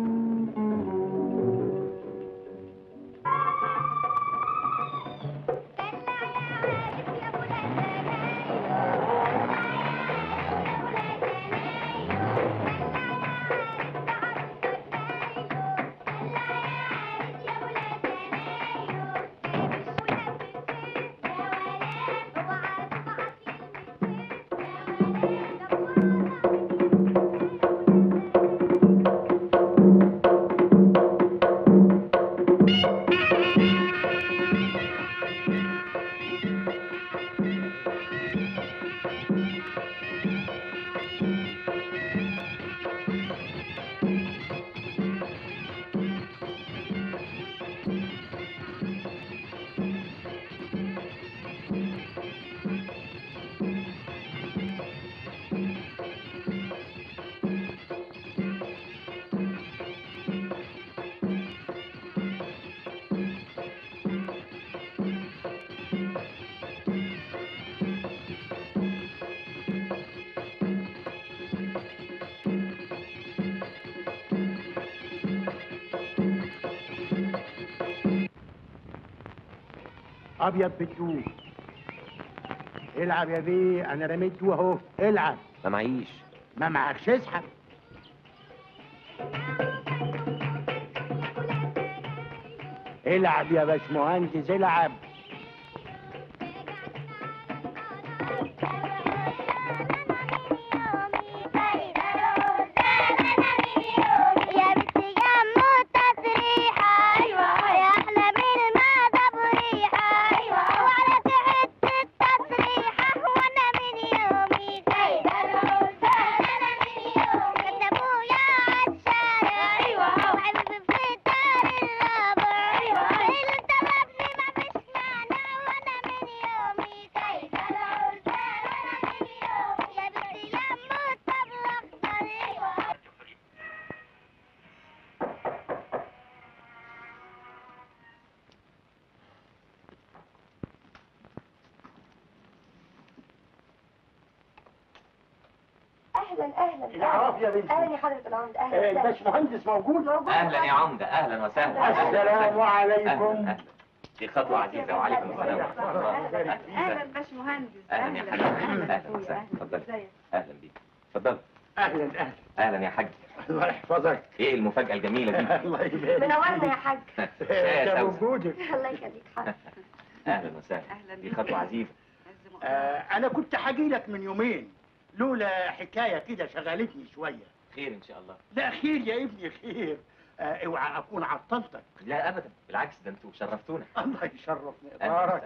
ابيض بالدود. العب يا بيه، انا رميت اهو. العب. ما معيش. ما معكش اسحب. العب يا باشمهندس العب. اهلا اهلا العافية يا بنتي. اهلا يا حضرة العمدة. آه، اهلا وسهلا. الباشمهندس موجود؟ موجود. اهلا يا عمده، اهلا وسهلا. السلام عليكم. دي خطوه عزيزه وعليكم السلام ورحمه الله. اهلا باشمهندس. اهلا يا حاج. اهلا وسهلا. اتفضل. اهلا بيك. اتفضل. اهلا اهلا. اهلا يا حاج. الله يحفظك. ايه المفاجاه الجميله دي؟ الله يبارك. منورنا يا حاج. ده وجودك. الله يخليك حاج. اهلا وسهلا. دي خطوه عزيزه. آه انا كنت حاجي لك من يومين لولا حكايه كده شغلتني شويه. خير ان شاء الله. لا خير يا ابني خير. آه اوعى اكون عطلتك. لا ابدا، بالعكس ده انتوا شرفتونا. الله يشرف أهلاً مقدارك.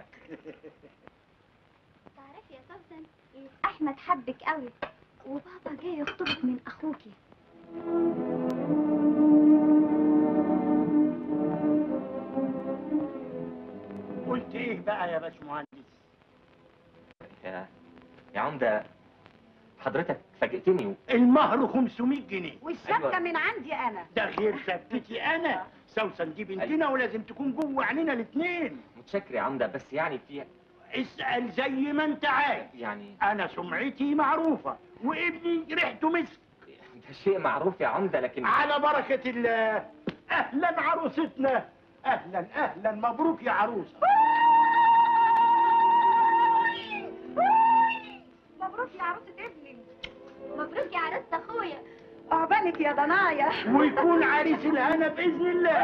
تعرفي يا سوسن، احمد حبك قوي وبابا جاي يخطبك من اخوكي. قلت ايه بقى يا باشمهندس؟ يا يا عمده حضرتك فاجئتني و... المهر خمسمية جنيه. والشبكه أيوة. من عندي انا. ده غير شبكتي انا. سوسن دي بنتنا ولازم تكون جوه عينينا الاثنين. متشكر يا عمده، بس يعني في اسأل زي ما انت عايز. يعني انا سمعتي معروفة وابني ريحته مسك. ده شيء معروف يا عمده، لكن على بركة الله. اهلا عروستنا. اهلا اهلا مبروك يا عروسة. مبروك يا عروسة ابني. مبروك يا عروسة اخويا. عقبالك يا ضنايا. ويكون عريس الهنا باذن الله.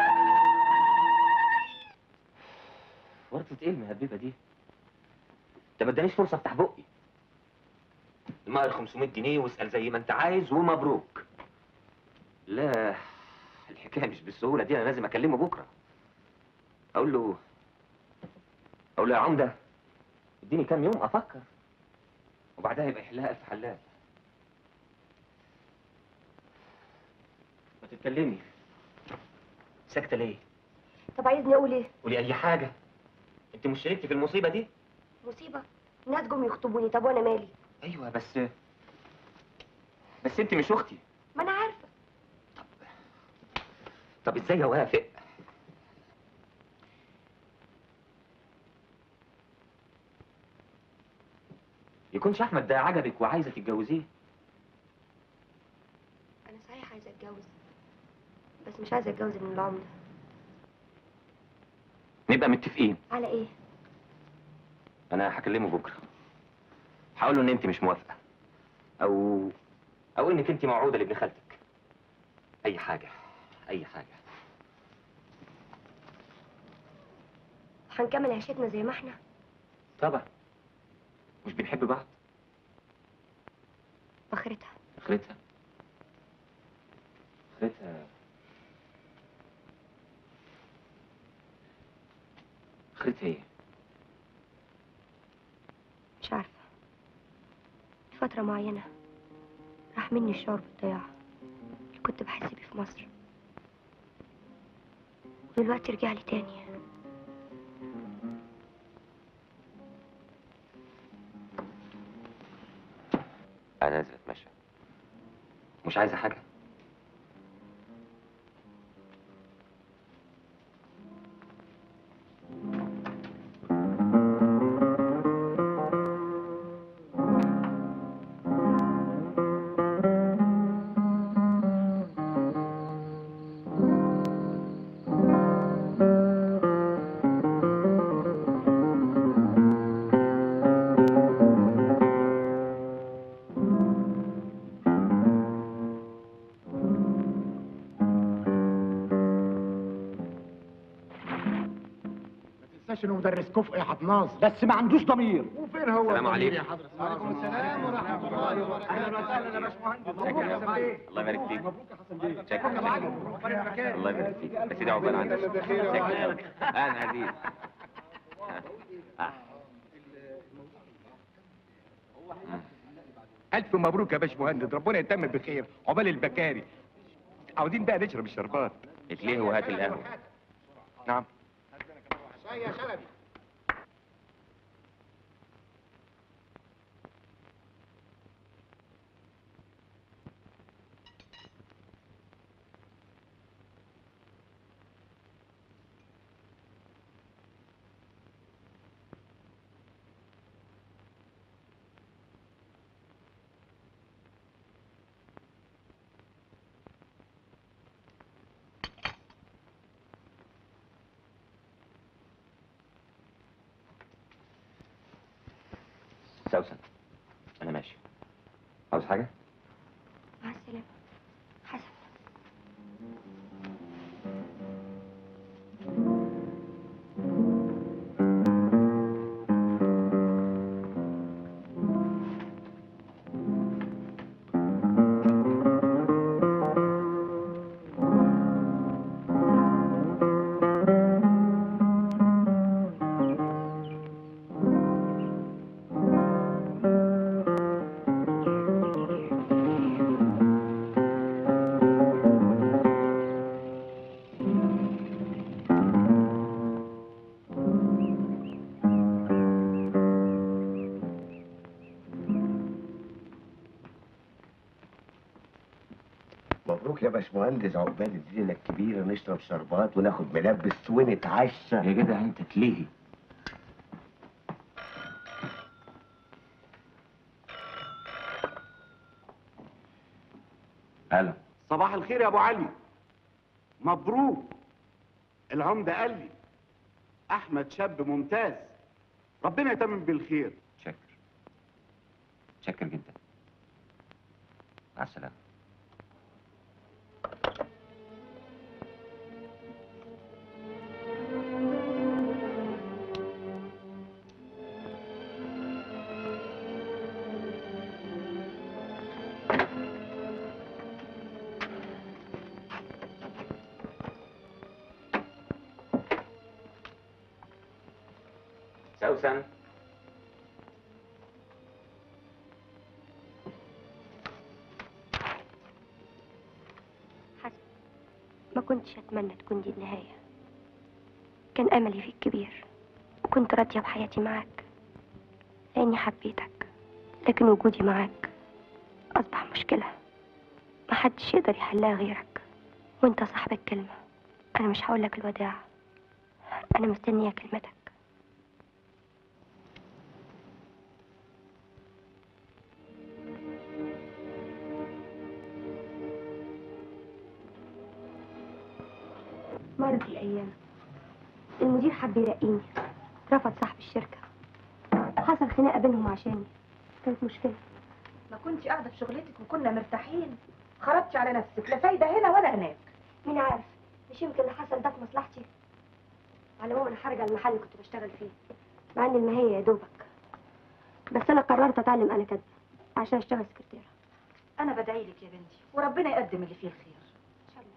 ورطة ايه المهببه دي؟ ده ما ادانيش فرصه افتح بقي. المهر خمسمية جنيه واسال زي ما انت عايز ومبروك. لا الحكايه مش بالسهوله دي، انا لازم اكلمه بكره. اقول له اقول له يا عمده اديني كام يوم افكر وبعدها يبقى يحلها الف حلال. ما تتكلمي ساكته ليه؟ طب عايزني اقول ايه؟ قولي اي حاجه. انت مش شاركتي في المصيبه دي؟ مصيبة؟ الناس جم يخطبوني، طب وانا مالي؟ ايوه بس بس انت مش اختي. ما انا عارفة. طب ازاي اوافق؟ يكونش احمد ده عجبك وعايزه تتجوزيه؟ انا صحيح عايزة اتجوز، بس مش عايزة اتجوز من العمدة. نبقى متفقين. على ايه؟ انا هكلمه بكره، هقول له ان انت مش موافقه او او انك انت موعوده لابن خالتك. اي حاجه اي حاجه. هنكمل عيشتنا زي ما احنا. طبعا. مش بنحب بعض؟ واخرتها اخرتها اخرتها اخرتها ايه؟ مش عارفة. فترة معينة راح مني الشعور بالضياع اللي كنت بحس بيه في مصر، ودلوقتي رجع لي تاني. انا نازل اتمشى. مش عايزه حاجه؟ انه مدرس كفء يا حطناز، بس ما عندوش ضمير. وفين هو السلام الضمير عليكم. يا حضرة؟ وعليكم السلام ورحمة الله وبركاته. اهلا وسهلا يا باشمهندس. مبروك يا حسن بيه. الله يبارك فيك. مبروك يا حسن بيه. شكرا لك. الله يبارك فيك. بس دي عقبال عندك. شكرا. اهلا عزيز. ألف مبروك يا باشمهندس، ربنا يتمم بخير، عقبال البكاري. عاوزين بقى نشرب الشربات. اتليه وهات القهوه. نعم. شاي يا شلبي. سوسن انا ماشي. عاوز حاجه؟ مع السلامه حسن. مبروك يا باشمهندس، عقبال الليله الكبيره نشرب شربات وناخد ملبس ونتعشى. يا جدع انت تلهي. الو. صباح الخير يا ابو علي. مبروك. العمده قال لي احمد شاب ممتاز، ربنا يتمم بالخير. شكر شكر جدا. مع السلامه. سوسن. حسن، ما كنتش اتمنى تكون دي النهايه. كان املي فيك كبير وكنت راضيه بحياتي معاك لاني حبيتك، لكن وجودي معاك اصبح مشكله محدش يقدر يحلها غيرك، وانت صاحب الكلمه. انا مش هقولك الوداع، انا مستنيه كلمتك. مرت الأيام، المدير حب يرقيني، رفض صاحب الشركة، حصل خناقة بينهم عشاني، كانت مشكلة. ما كنتي قاعده في شغلتك وكنا مرتاحين، خرجتي على نفسك، لا فايده هنا ولا هناك. مين عارف، مش يمكن اللي حصل ده في مصلحتي. على العموم انا خارجة المحل اللي كنت بشتغل فيه، مع ان المهية يا دوبك، بس انا قررت اتعلم انا كاتبة عشان اشتغل سكرتيرة. انا بدعي لك يا بنتي وربنا يقدم اللي فيه الخير. ان شاء الله.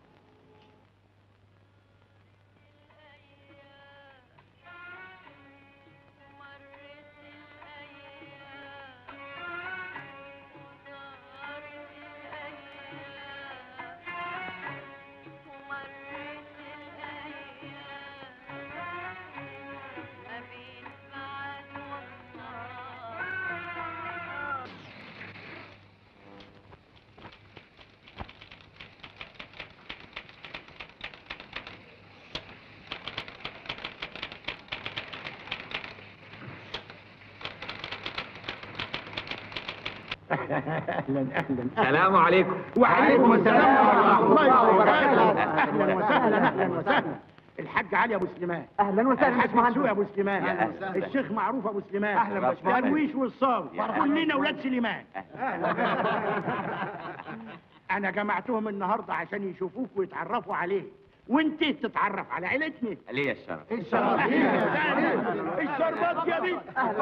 اهلا اهلا. السلام عليكم. وعليكم السلام ورحمه الله وبركاته. اهلا وسهلا اهلا وسهلا. الحاج علي ابو سليمان. اهلا وسهلا الحاج باشمهندس. مسوق ابو سليمان. أهلا وسهلا. الشيخ معروف ابو سليمان. أهلا باشمهندس. درويش والصاوي، كلنا اولاد سليمان. انا جمعتهم النهارده عشان يشوفوك ويتعرفوا عليك، وانت تتعرف على عيلتنا. ليه الشرف؟ الشرف الشربات يا بيه.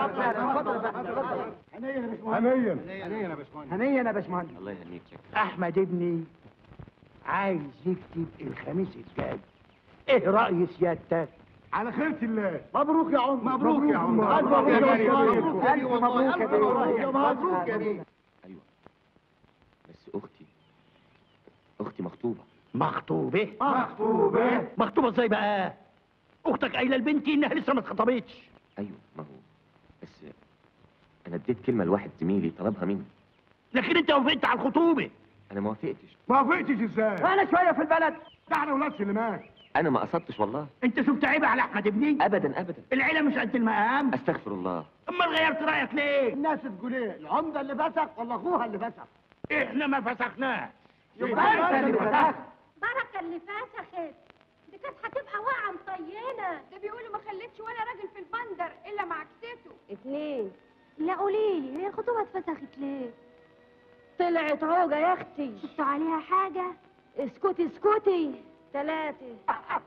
هنيا يا باشمهندس. هنيا هنيا يا باشمهندس. هنيا يا باشمهندس. الله يهنيك. شكرا. احمد ابني عايز يكتب الخميس الجاي، ايه رأي سيادتك؟ على خيرة الله. مبروك يا عم. مبروك يا عم. ألف مبروك يا بيه. مبروك ألف مبروك يا بيه. مبروك يا بيه. ايوه بس اختي اختي مخطوبه. مخطوبة؟ مخطوبة. مخطوبة ازاي بقى؟ اختك قايله لبنتي انها لسه ما اتخطبتش. ايوه ما هو بس انا اديت كلمه لواحد زميلي طلبها مني. لكن انت وافقت على الخطوبة. انا ما وافقتش. ما وافقتش ازاي؟ انا شويه في البلد. ده احنا ولاد سليمان. انا ما قصدتش والله. انت شفت عيب على احمد ابني؟ ابدا ابدا. العيلة مش قد المقام. استغفر الله. امال غيرت رأيك ليه؟ الناس تقول ايه؟ العمده اللي فسخ ولا اخوها اللي فسخ؟ احنا ما فسخناش. يبقى انت اللي فسخ. بركة اللي فسخت دي كانت هتبقى واقعة مطينة. ده بيقولوا ما خلتش ولا راجل في البندر إلا مع كسته. اتنين لا قولي لي، هي الخطوبة اتفسخت ليه؟ طلعت عوجة يا اختي. شفتوا عليها حاجة؟ اسكتي اسكتي. ثلاثة.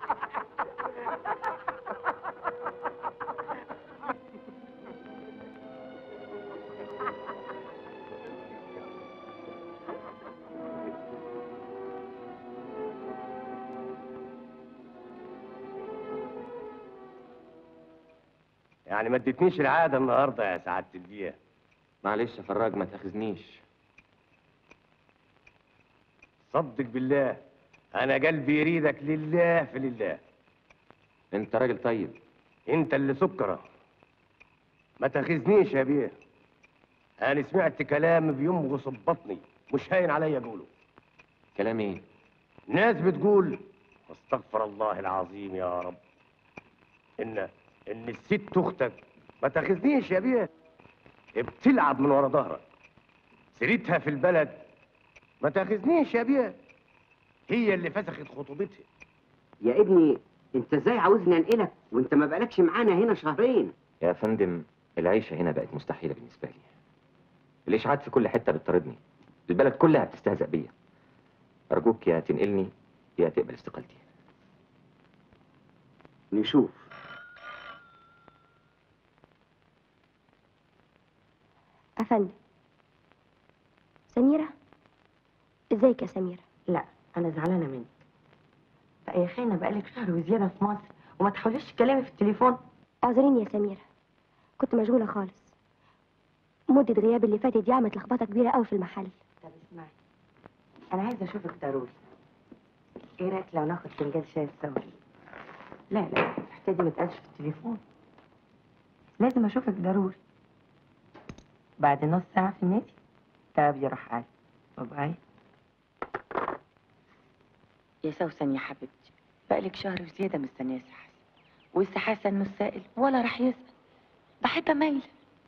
يعني ما اديتنيش العاده النهارده يا سعاده البيئه. معلش يا فراج ما تاخذنيش. صدق بالله انا قلبي يريدك لله في لله. انت راجل طيب. انت اللي سكره. ما تاخذنيش يا بيه. انا سمعت كلام بيمغص ببطني مش هاين عليا اقوله. كلام ايه؟ ناس بتقول استغفر الله العظيم يا رب ان ان الست اختك ما تاخذنيش يا بيه بتلعب من ورا ظهرك. سيرتها في البلد ما تاخذنيش يا بيه. هي اللي فسخت خطوبتها. يا ابني انت ازاي عاوزني انقلك وانت ما بقالكش معانا هنا شهرين؟ يا فندم العيشه هنا بقت مستحيله بالنسبه لي. الاشاعات في كل حته بتطاردني. البلد كلها بتستهزأ بيا. ارجوك يا تنقلني يا تقبل استقالتي. نشوف. افندم. سميرة، ازيك يا سميرة؟ لا انا زعلانه منك. بقى يا خينا بقالك شهر وزياده في مصر وما تحاوليش تكلمي في التليفون. اعذريني يا سميرة، كنت مشغولة خالص. مدة غيابي اللي فاتت دي عملت لخبطة كبيرة قوي في المحل. طب اسمعي، انا عايزه اشوفك ضروري. ايه رايك لو ناخد فنجان شاي سوا؟ لا لا الحكايه دي ما تقالش في التليفون. لازم اشوفك ضروري. بعد نص ساعه في النادي. طب يا روح علي. باي. يا سوسن يا حبيبتي، بقالك شهر وزيادة مستنية سي حسن، والسي حسن مش سائل ولا راح يسأل. بحب مايلة.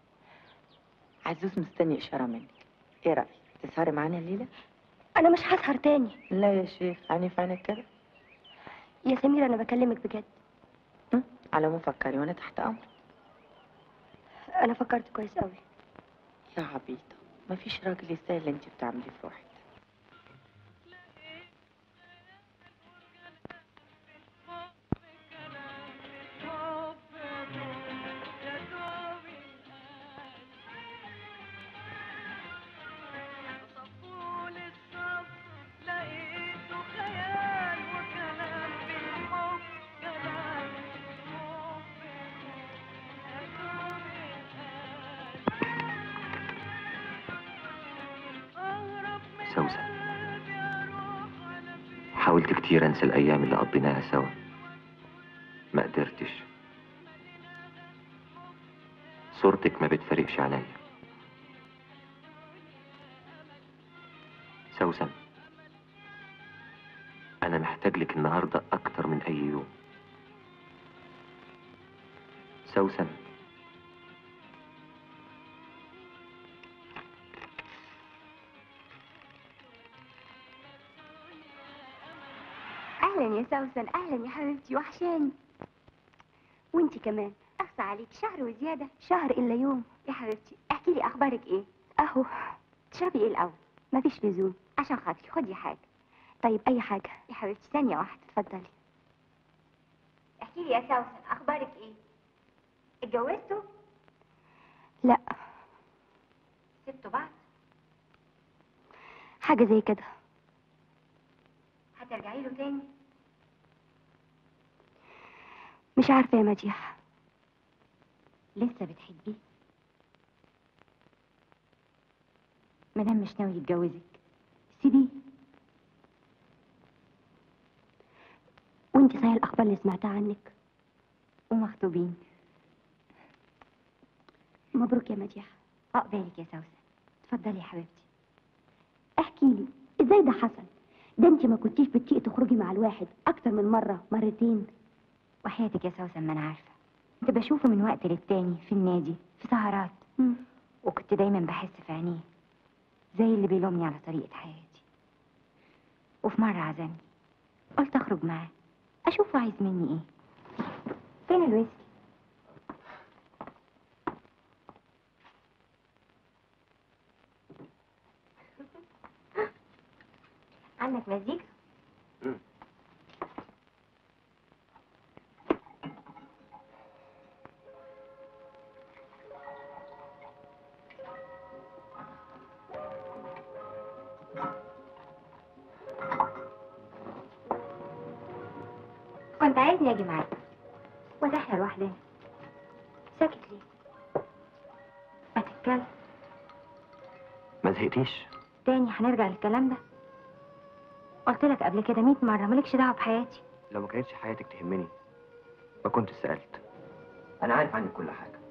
عزوز مستني إشارة منك. إيه رأيك؟ تسهري معانا الليلة؟ أنا مش هسهر تاني. لا يا شيخ، عيني في عينك كده. يا سميرة أنا بكلمك بجد. م? على ما فكري وأنا تحت أمرك. أنا فكرت كويس قوي. يا عبيطة، مفيش راجل يستاهل اللي أنت بتعمليه في روحك. سوسن، حاولت كتير انسى الايام اللي قضيناها سوا، ما قدرتش. صورتك ما بتفرقش عليا. سوسن، انا محتاج لك النهارده اكتر من اي يوم. سوسن، اهلا يا سوسن، اهلا يا حبيبتي، وحشاني. وانتي كمان. اخصى عليك، شهر وزياده. شهر الا يوم. يا حبيبتي احكي لي اخبارك ايه؟ اهو. تشربي ايه الاول؟ مفيش لزوم. عشان خاطري خدي حاجه. طيب اي حاجه. يا حبيبتي ثانيه واحده. اتفضلي. احكي لي يا سوسن اخبارك ايه؟ اتجوزتوا؟ لا. سبتوا بعض؟ حاجه زي كده. هترجعي له تاني؟ مش عارفه يا مديحه. لسه بتحبيه؟ مادام مش ناوي يتجوزك سيبيه. وانتي صحيح الاخبار اللي سمعتها عنك؟ ومخطوبين. مبروك يا مديحه. عقبالك يا سوسن. اتفضلي يا حبيبتي. احكي لي ازاي ده حصل؟ ده انتي ما كنتيش بتطيقي تخرجي مع الواحد اكتر من مره مرتين. وحياتك يا سوسن ما انا عارفه. كنت بشوفه من وقت للتاني في النادي في سهرات. مم. وكنت دايما بحس في عينيه زي اللي بيلومني على طريقه حياتي. وفي مره عزمني، قلت اخرج معاه اشوفه عايز مني ايه. فين الويسكي؟ اشغل لك مزيكا؟ كنت عايزني اجي معاك ولا احنا لوحدنا؟ ساكت ليه؟ ما تتكلم. ما زهقتيش؟ تاني هنرجع للكلام ده؟ قلت لك قبل كده مية مرة مالكش دعوة بحياتي. لو ما كانتش حياتك تهمني ما كنت سألت. أنا عارف عنك كل حاجة.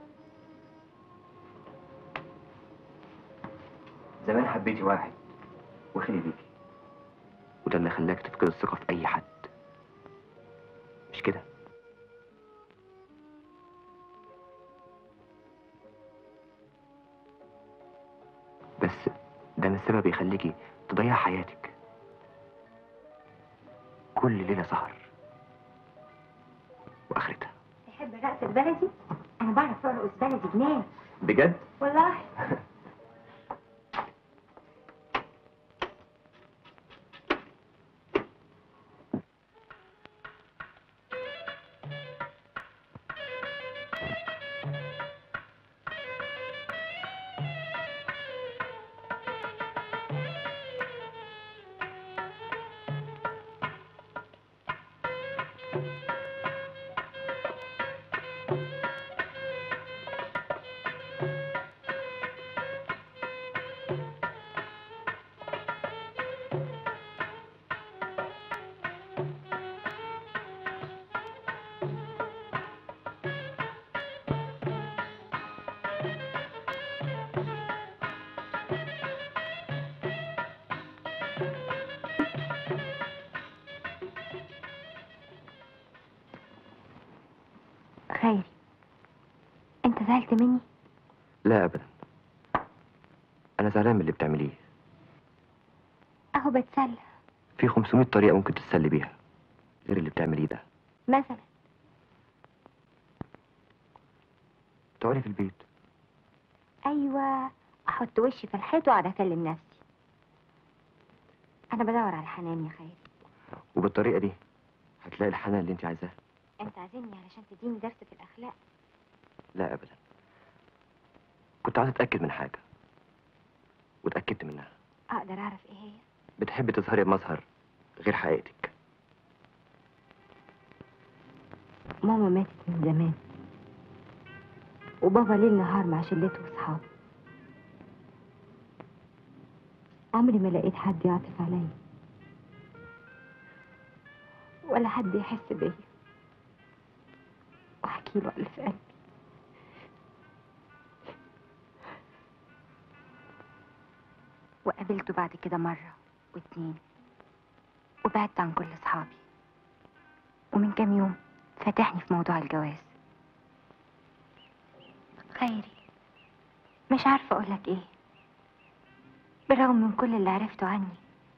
زمان حبيتي واحد وخلي بيكي، وده اللي خلاك تفقد الثقة في أي حد، مش كده؟ بس ده مش سبب يخليكي تضيع حياتك. كل ليلة سهر وآخرتها. تحب الرقص البلدي؟ أنا بعرف أرقص بلدي جنان. بجد؟ والله. خيري، انت زعلت مني؟ لا أبدا، أنا زعلان من اللي بتعمليه. اهو بتسلى. في خمسمية طريقة ممكن تتسلي بيها غير اللي بتعمليه ده. مثلا تقعدي في البيت. ايوه، احط وشي في الحيط واقعد اكلم نفسي. انا بدور على حنان يا خيري. وبالطريقة دي هتلاقي الحنان اللي انت عايزاه. انت عازمني علشان تديني درس في الاخلاق؟ لا أبدا، كنت عايز أتأكد من حاجة واتأكدت منها. اقدر اعرف ايه هي؟ بتحبي تظهري بمظهر غير حقيقتك. ماما ماتت من زمان، وبابا ليل نهار مع شلته واصحابه. عمري ما لقيت حد يعطف عليا ولا حد يحس بيا واحكي له اللي في قلبي. وقابلته بعد كده مرة واتنين وبعدت عن كل اصحابي، ومن كام يوم فتحني في موضوع الجواز. خيري، مش عارفة اقولك ايه. بالرغم من كل اللي عرفته عني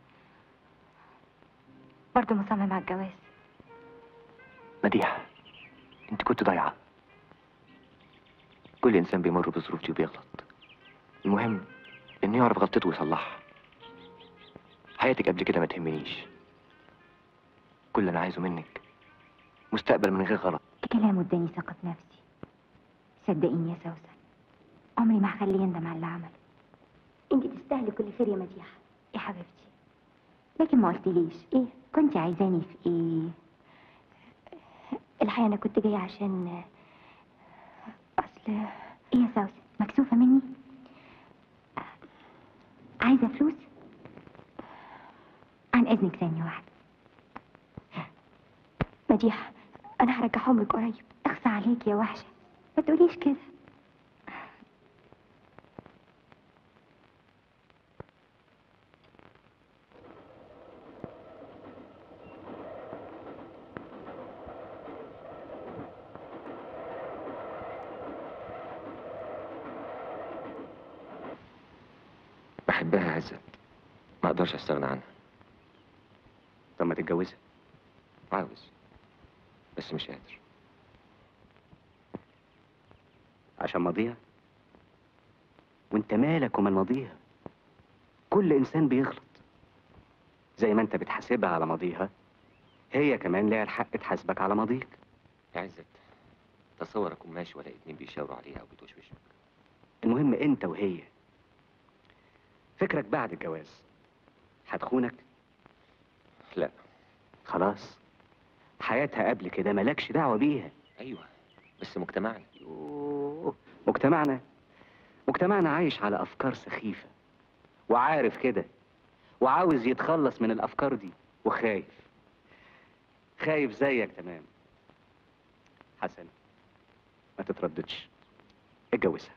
برضه مصمم على الجواز. مديحة، انت كنت ضايعة. كل انسان بيمر بظروف دي وبيغلط، المهم انه يعرف غلطته ويصلحها. حياتك قبل كده ما تهمنيش. كل اللي انا عايزه منك مستقبل من غير غلط. كلامه اداني ثقة في نفسي. صدقيني يا سوسن، عمري ما هخليه يندم على اللي عمله. انت تستاهلي كل خير يا مديحة يا حبيبتي. لكن ما قلتليش ايه كنت عايزاني في ايه؟ الحقيقة انا كنت جاية عشان اصل ايه يا سوسن، مكسوفة مني؟ عايزة فلوس؟ عن اذنك ثانية واحدة. مديحة، انا هرجعهم لك قريب. اخصى عليك يا وحشة، ما تقوليش كده. بحبها عزت، ما اقدرش استغنى عنها. طب ما تتجوزها. عاوز بس مش قادر. عشان ماضيها؟ وانت مالك ومال ماضيها؟ كل انسان بيغلط. زي ما انت بتحاسبها على ماضيها، هي كمان ليها الحق تحاسبك على ماضيك. يا عزت، تصور اكون ماشي ولا اتنين بيشاوروا عليها وبتوشوشوا. المهم انت وهي، فكرك بعد الجواز هتخونك؟ لا. خلاص، حياتها قبل كده مالكش دعوة بيها. ايوه، بس مجتمعنا. يوه، مجتمعنا مجتمعنا عايش على افكار سخيفة، وعارف كده، وعاوز يتخلص من الافكار دي، وخايف خايف زيك تمام. حسن، ما تترددش، اتجوزها.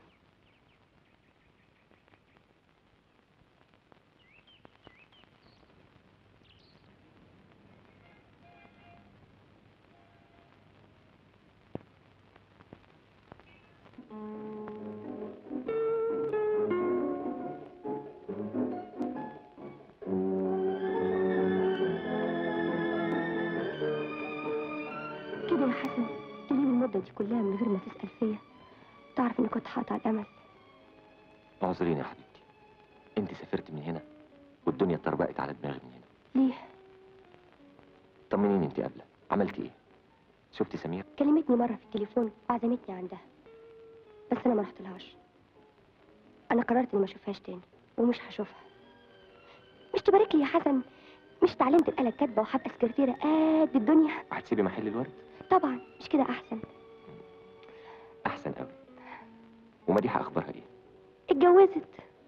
كده يا حسن تجيب المدة دي كلها من غير ما تسأل فيا، تعرف اني كنت حاطة على الأمل. اعذريني يا حبيبتي، انت سافرت من هنا والدنيا اتطربقت على دماغي من هنا. ليه؟ طمنيني، انت قابله عملتي ايه؟ شفتي سمير؟ كلمتني مرة في التليفون وعزمتني عندها، بس أنا ما رحتلهاش. أنا قررت إني ما أشوفهاش تاني ومش هشوفها. مش تبارك لي يا حسن، مش اتعلمت الآلة الكاتبة وحابة سكرتيرة قد الدنيا؟ وهتسيبي محل الورد؟ طبعا، مش كده أحسن؟ احسن قوي. ومديحه اخبارها ايه؟ اتجوزت.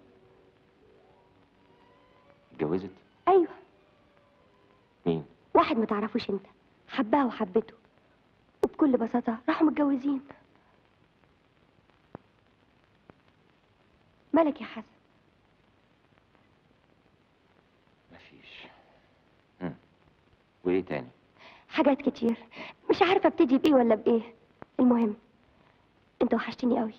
اتجوزت؟ أيوه، مين؟ واحد ما تعرفوش أنت، حبها وحبته، وبكل بساطة راحوا متجوزين. مالك يا حسن؟ مفيش. هم. وايه تاني؟ حاجات كتير، مش عارفة ابتدي بإيه ولا بإيه. المهم، أنت وحشتني قوي.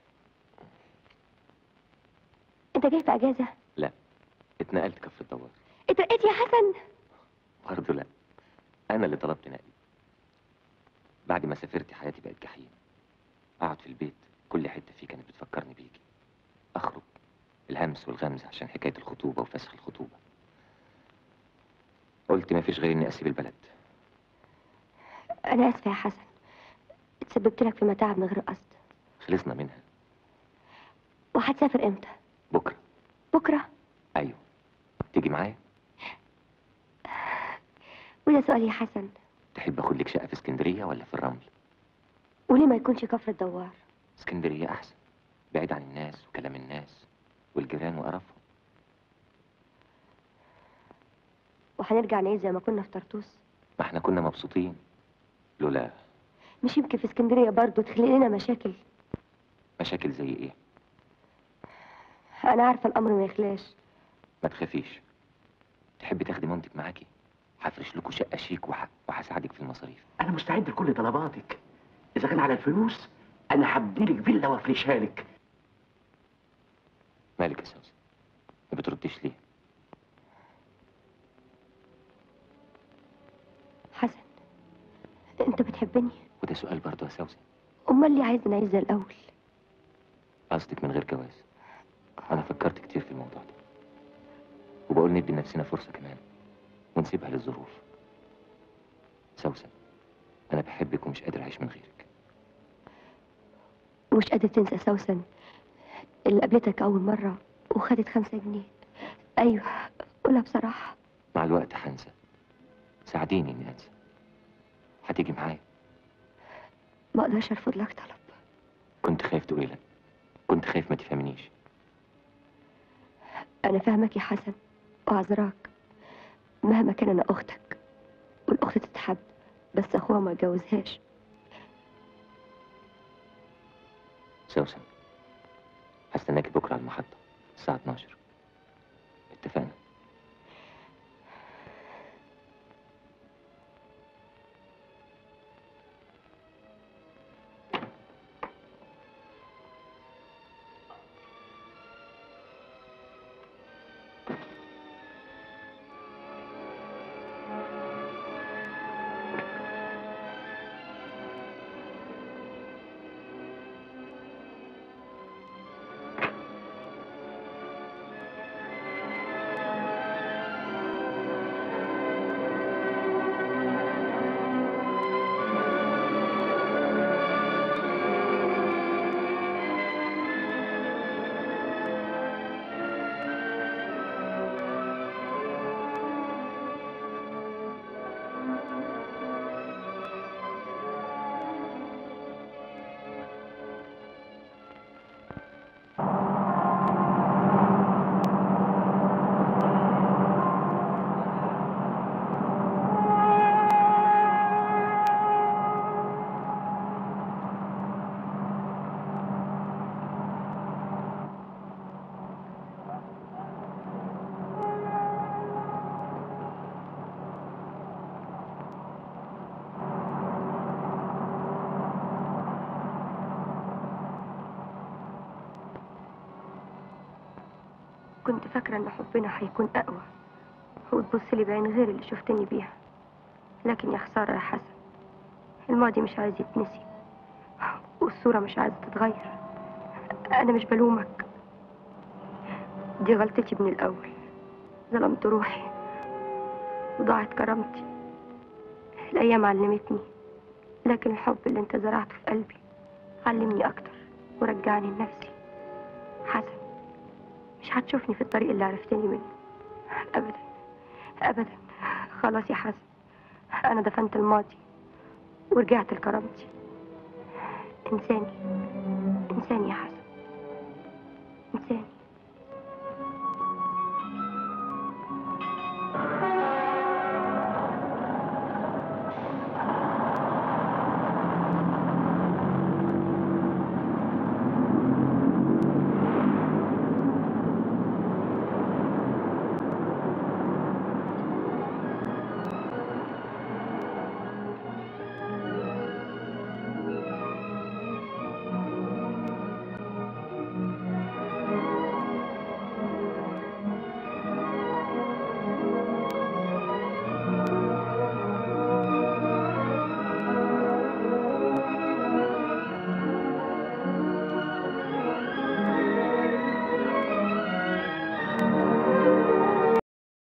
أنت جاي في أجازة؟ لا، اتنقلت كفر الدوار. اترقيت يا حسن؟ برضه لا، انا اللي طلبت نقلي. بعد ما سافرتي حياتي بقت جحيم. اقعد في البيت كل حته فيه كانت بتفكرني بيكي. اخرج الهمس والغمز عشان حكايه الخطوبه وفسخ الخطوبه. قلت ما فيش غير اني اسيب البلد. أنا آسفة يا حسن، اتسببت لك في متاعب من غير قصد. خلصنا منها. وهتسافر امتى؟ بكره. بكرة؟ ايوه، تيجي معايا؟ وده سؤال يا حسن. تحب اخد لك شقه في اسكندريه ولا في الرمل؟ وليه ما يكونش كفر الدوار؟ اسكندريه احسن، بعيد عن الناس وكلام الناس والجيران وقرفهم. وهنرجع نعيش زي ما كنا في طرطوس؟ ما احنا كنا مبسوطين. لولا. مش يمكن في اسكندرية برضه تخلق لنا مشاكل؟ مشاكل زي ايه؟ أنا عارفة الأمر ما يخلاش. ما تخافيش. تحبي تاخدي مامتك معاكي؟ هفرش لكم شقه شيك وح... وهساعدك في المصاريف. انا مستعد لكل طلباتك. اذا كان على الفلوس انا هبني لك فيلا وافرشها لك. مالك يا سوسن؟ ما بترديش ليه؟ حسن، أنت بتحبني؟ وده سؤال برضه يا سوسن. أمال ليه عايز نعيش زي الأول؟ قصدك من غير جواز؟ انا فكرت كتير في الموضوع ده، وبقول ندي لنفسنا فرصه كمان ونسيبها للظروف. سوسن، انا بحبك ومش قادر اعيش من غيرك. ومش قادر تنسى سوسن اللي قابلتك أول مرة وخدت خمسة جنيه؟ أيوه، قولها بصراحة. مع الوقت هنسى. ساعديني اني انسى. هتيجي معايا؟ ما أقدرش أرفض لك طلب. كنت خايف تقولي لا، كنت خايف ما تفهمنيش. أنا فاهمك يا حسن وعذراك. مهما كان أنا أختك، والأخت تتحب، بس أخوها ما يتجوزهاش. سوسن، هستناكي بكره على المحطه الساعه اتناشر. اتفقنا؟ كنت فاكرة ان حبنا هيكون اقوى وتبص لي بعين غير اللي شفتني بيها، لكن يا خسارة يا حسن، الماضي مش عايز يتنسي والصورة مش عايزة تتغير. انا مش بلومك، دي غلطتي من الاول، ظلمت روحي وضاعت كرامتي. الايام علمتني، لكن الحب اللي انت زرعته في قلبي علمني اكتر ورجعني لنفسي. حسن، مش هتشوفني في الطريق اللي عرفتني منه ابدا ابدا. خلاص يا حسن، انا دفنت الماضي ورجعت لكرامتي. انساني انساني يا حسن.